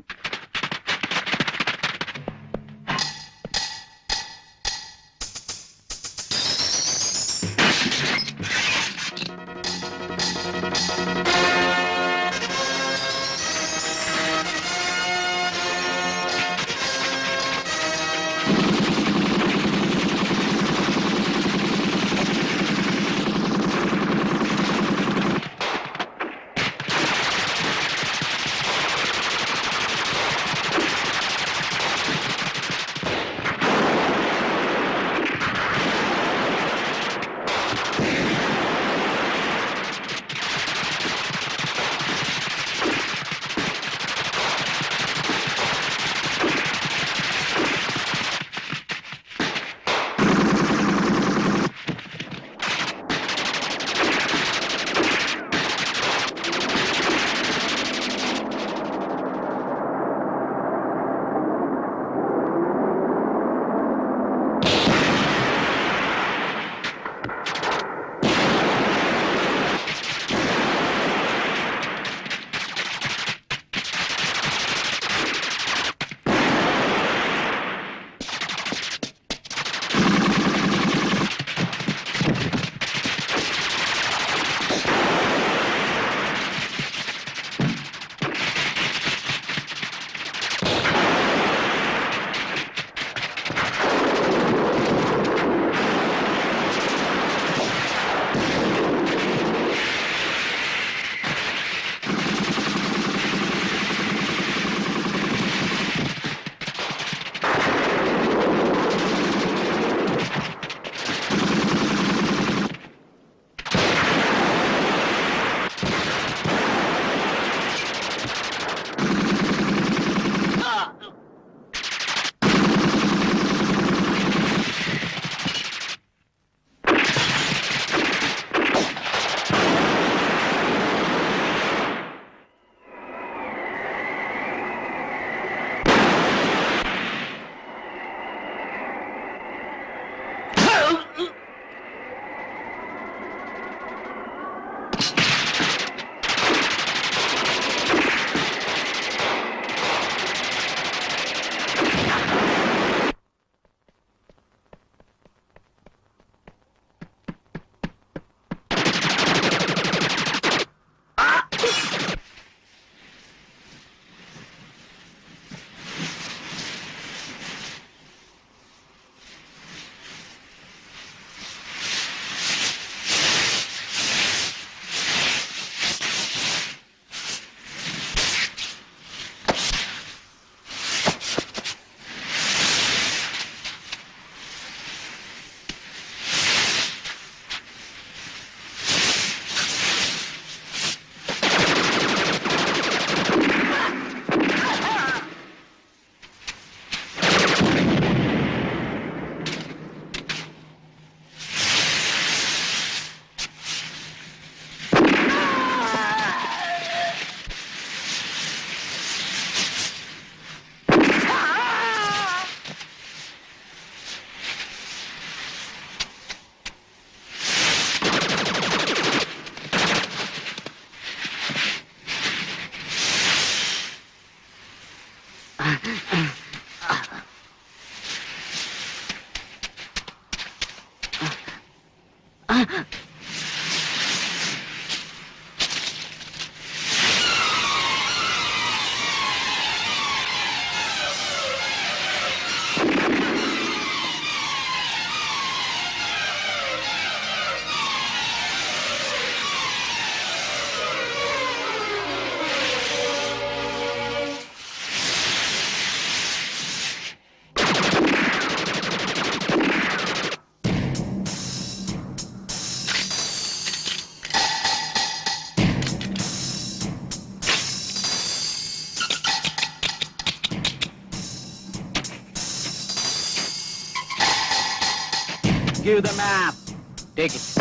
Give the map. Take it.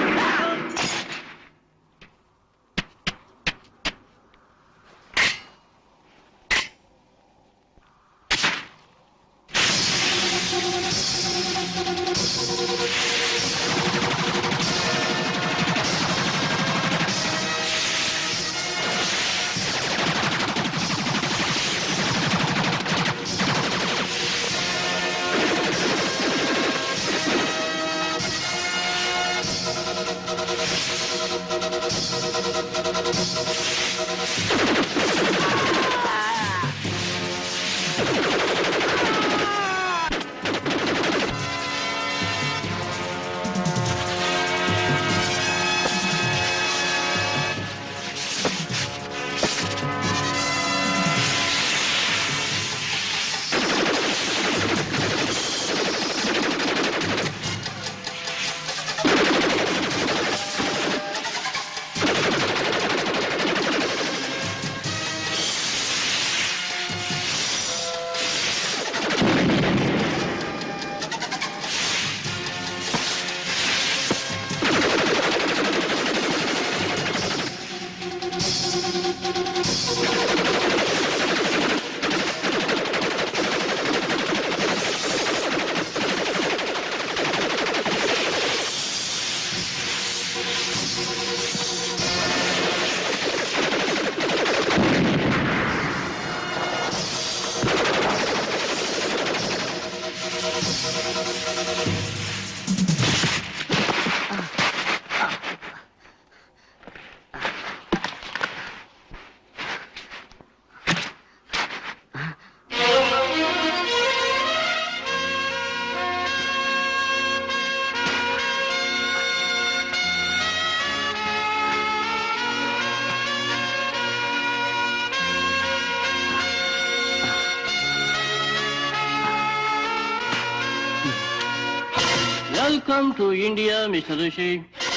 Welcome to India, Mr. Rishi.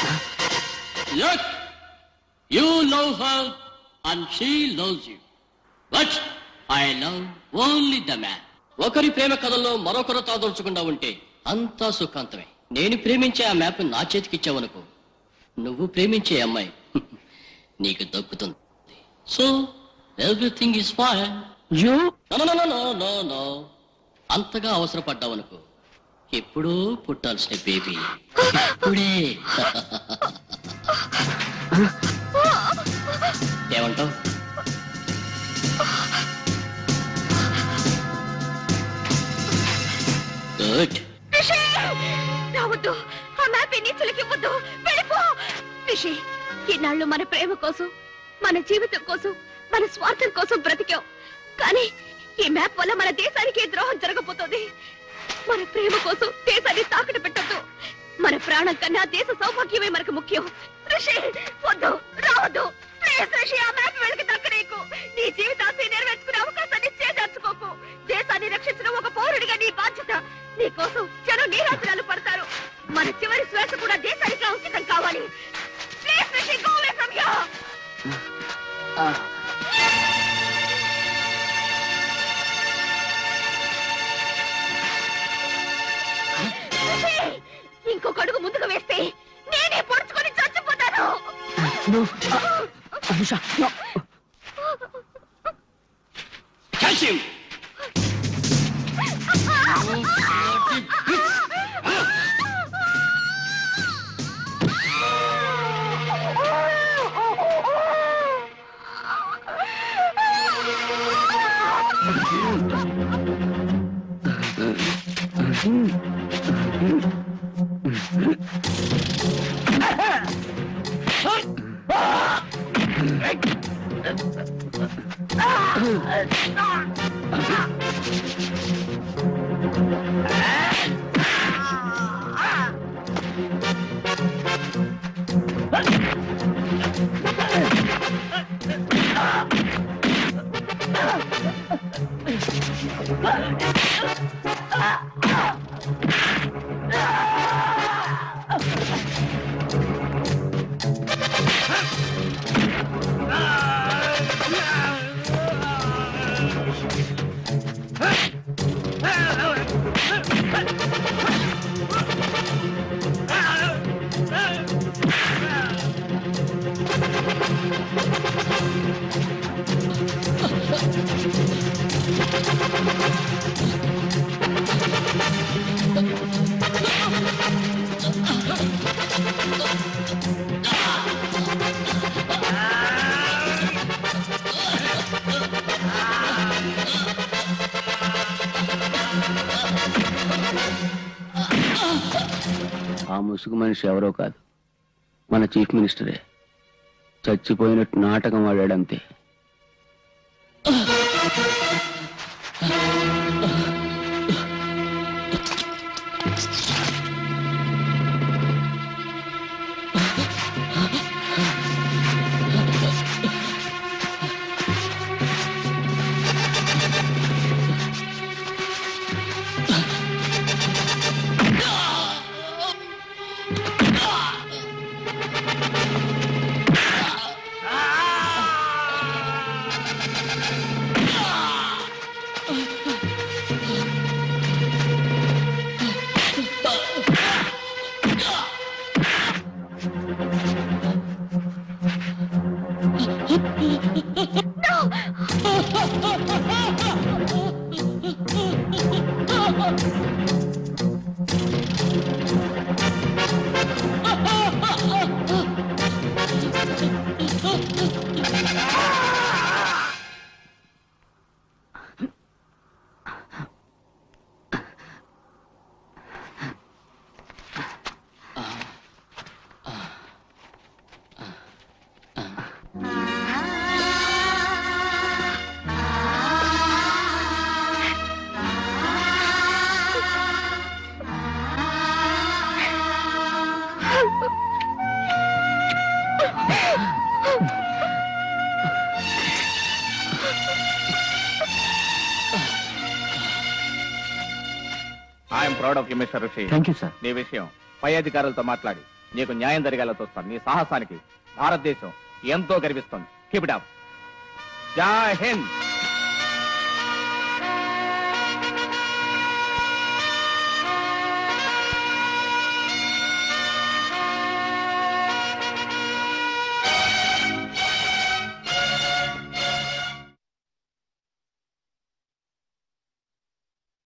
Look, you love her and she loves you. But I love only the man. ఒకరి ప్రేమ కథల్లో మరొకరు తాదొలుచకుండా ఉంటే అంతా సుఖాంతమే. నేను ప్రేమించే ఆ map నా చేతికిచ్చావనుకో, నువ్వు ప్రేమించే అమ్మాయి నీకు దక్కుతుంది. So everything is fine. You know అంతగా అవసరపడ్డావనుకో, ఎప్పుడూ పుట్టాల్సిన బేబీ ఇప్పుడే. ఏమంటావు? గుడ్. రావద్దు, ఆ మ్యాప్ నీచులకి ఇవ్వద్దు, వెళ్ళిపో. రిషి, ఈనాళ్ళు మన ప్రేమ కోసం, మన జీవితం కోసం, మన స్వార్థం కోసం బ్రతికాం. కానీ ఈ మ్యాప్ వల్ల మన దేశానికి ద్రోహం జరగబోతోంది. మన ప్రేమ కోసం దేశాన్ని తాకట్టు పెట్టద్దు. మన ప్రాణం కన్నా దేశ సౌభాగ్యమే మనకు ముఖ్యం. రిషి, వద్దు, రావద్దు. ప్లీజ్ రిషి, ఆ మ్యాప్ వెళ్ళకి దక్కనీకు. నీ జీవితాన్ని నెరవేర్చుకునే అవకాశాన్ని చేజార్చుకోకు. దేశాన్ని రక్షించడం ఒక పౌరుడిగా నీ బాధ్యత. నీ కోసం జనం నీరాజనాలు పడతారు. మన చివరి శ్వాస కూడా దేశానికి అంకితం కావాలి. Please Rishi, go away from here. ఇంకొక అడుగు ముందుకు వేస్తే నేనే పొడుచుకొని చచ్చిపోతాను. ఆ ముసుగు మనిషి ఎవరో కాదు, మన చీఫ్ మినిస్టరే. చచ్చిపోయినట్టు నాటకం ఆడాడంతే. I'm proud of you mister Rishi. Thank you sir. నీ విషయం పై అధికారులతో మాట్లాడి నీకు న్యాయం జరిగేలా చూస్తాను. నీ సాహసానికి భారతదేశం ఎంతో గర్విస్తుంది. Keep it up. జై హింద్.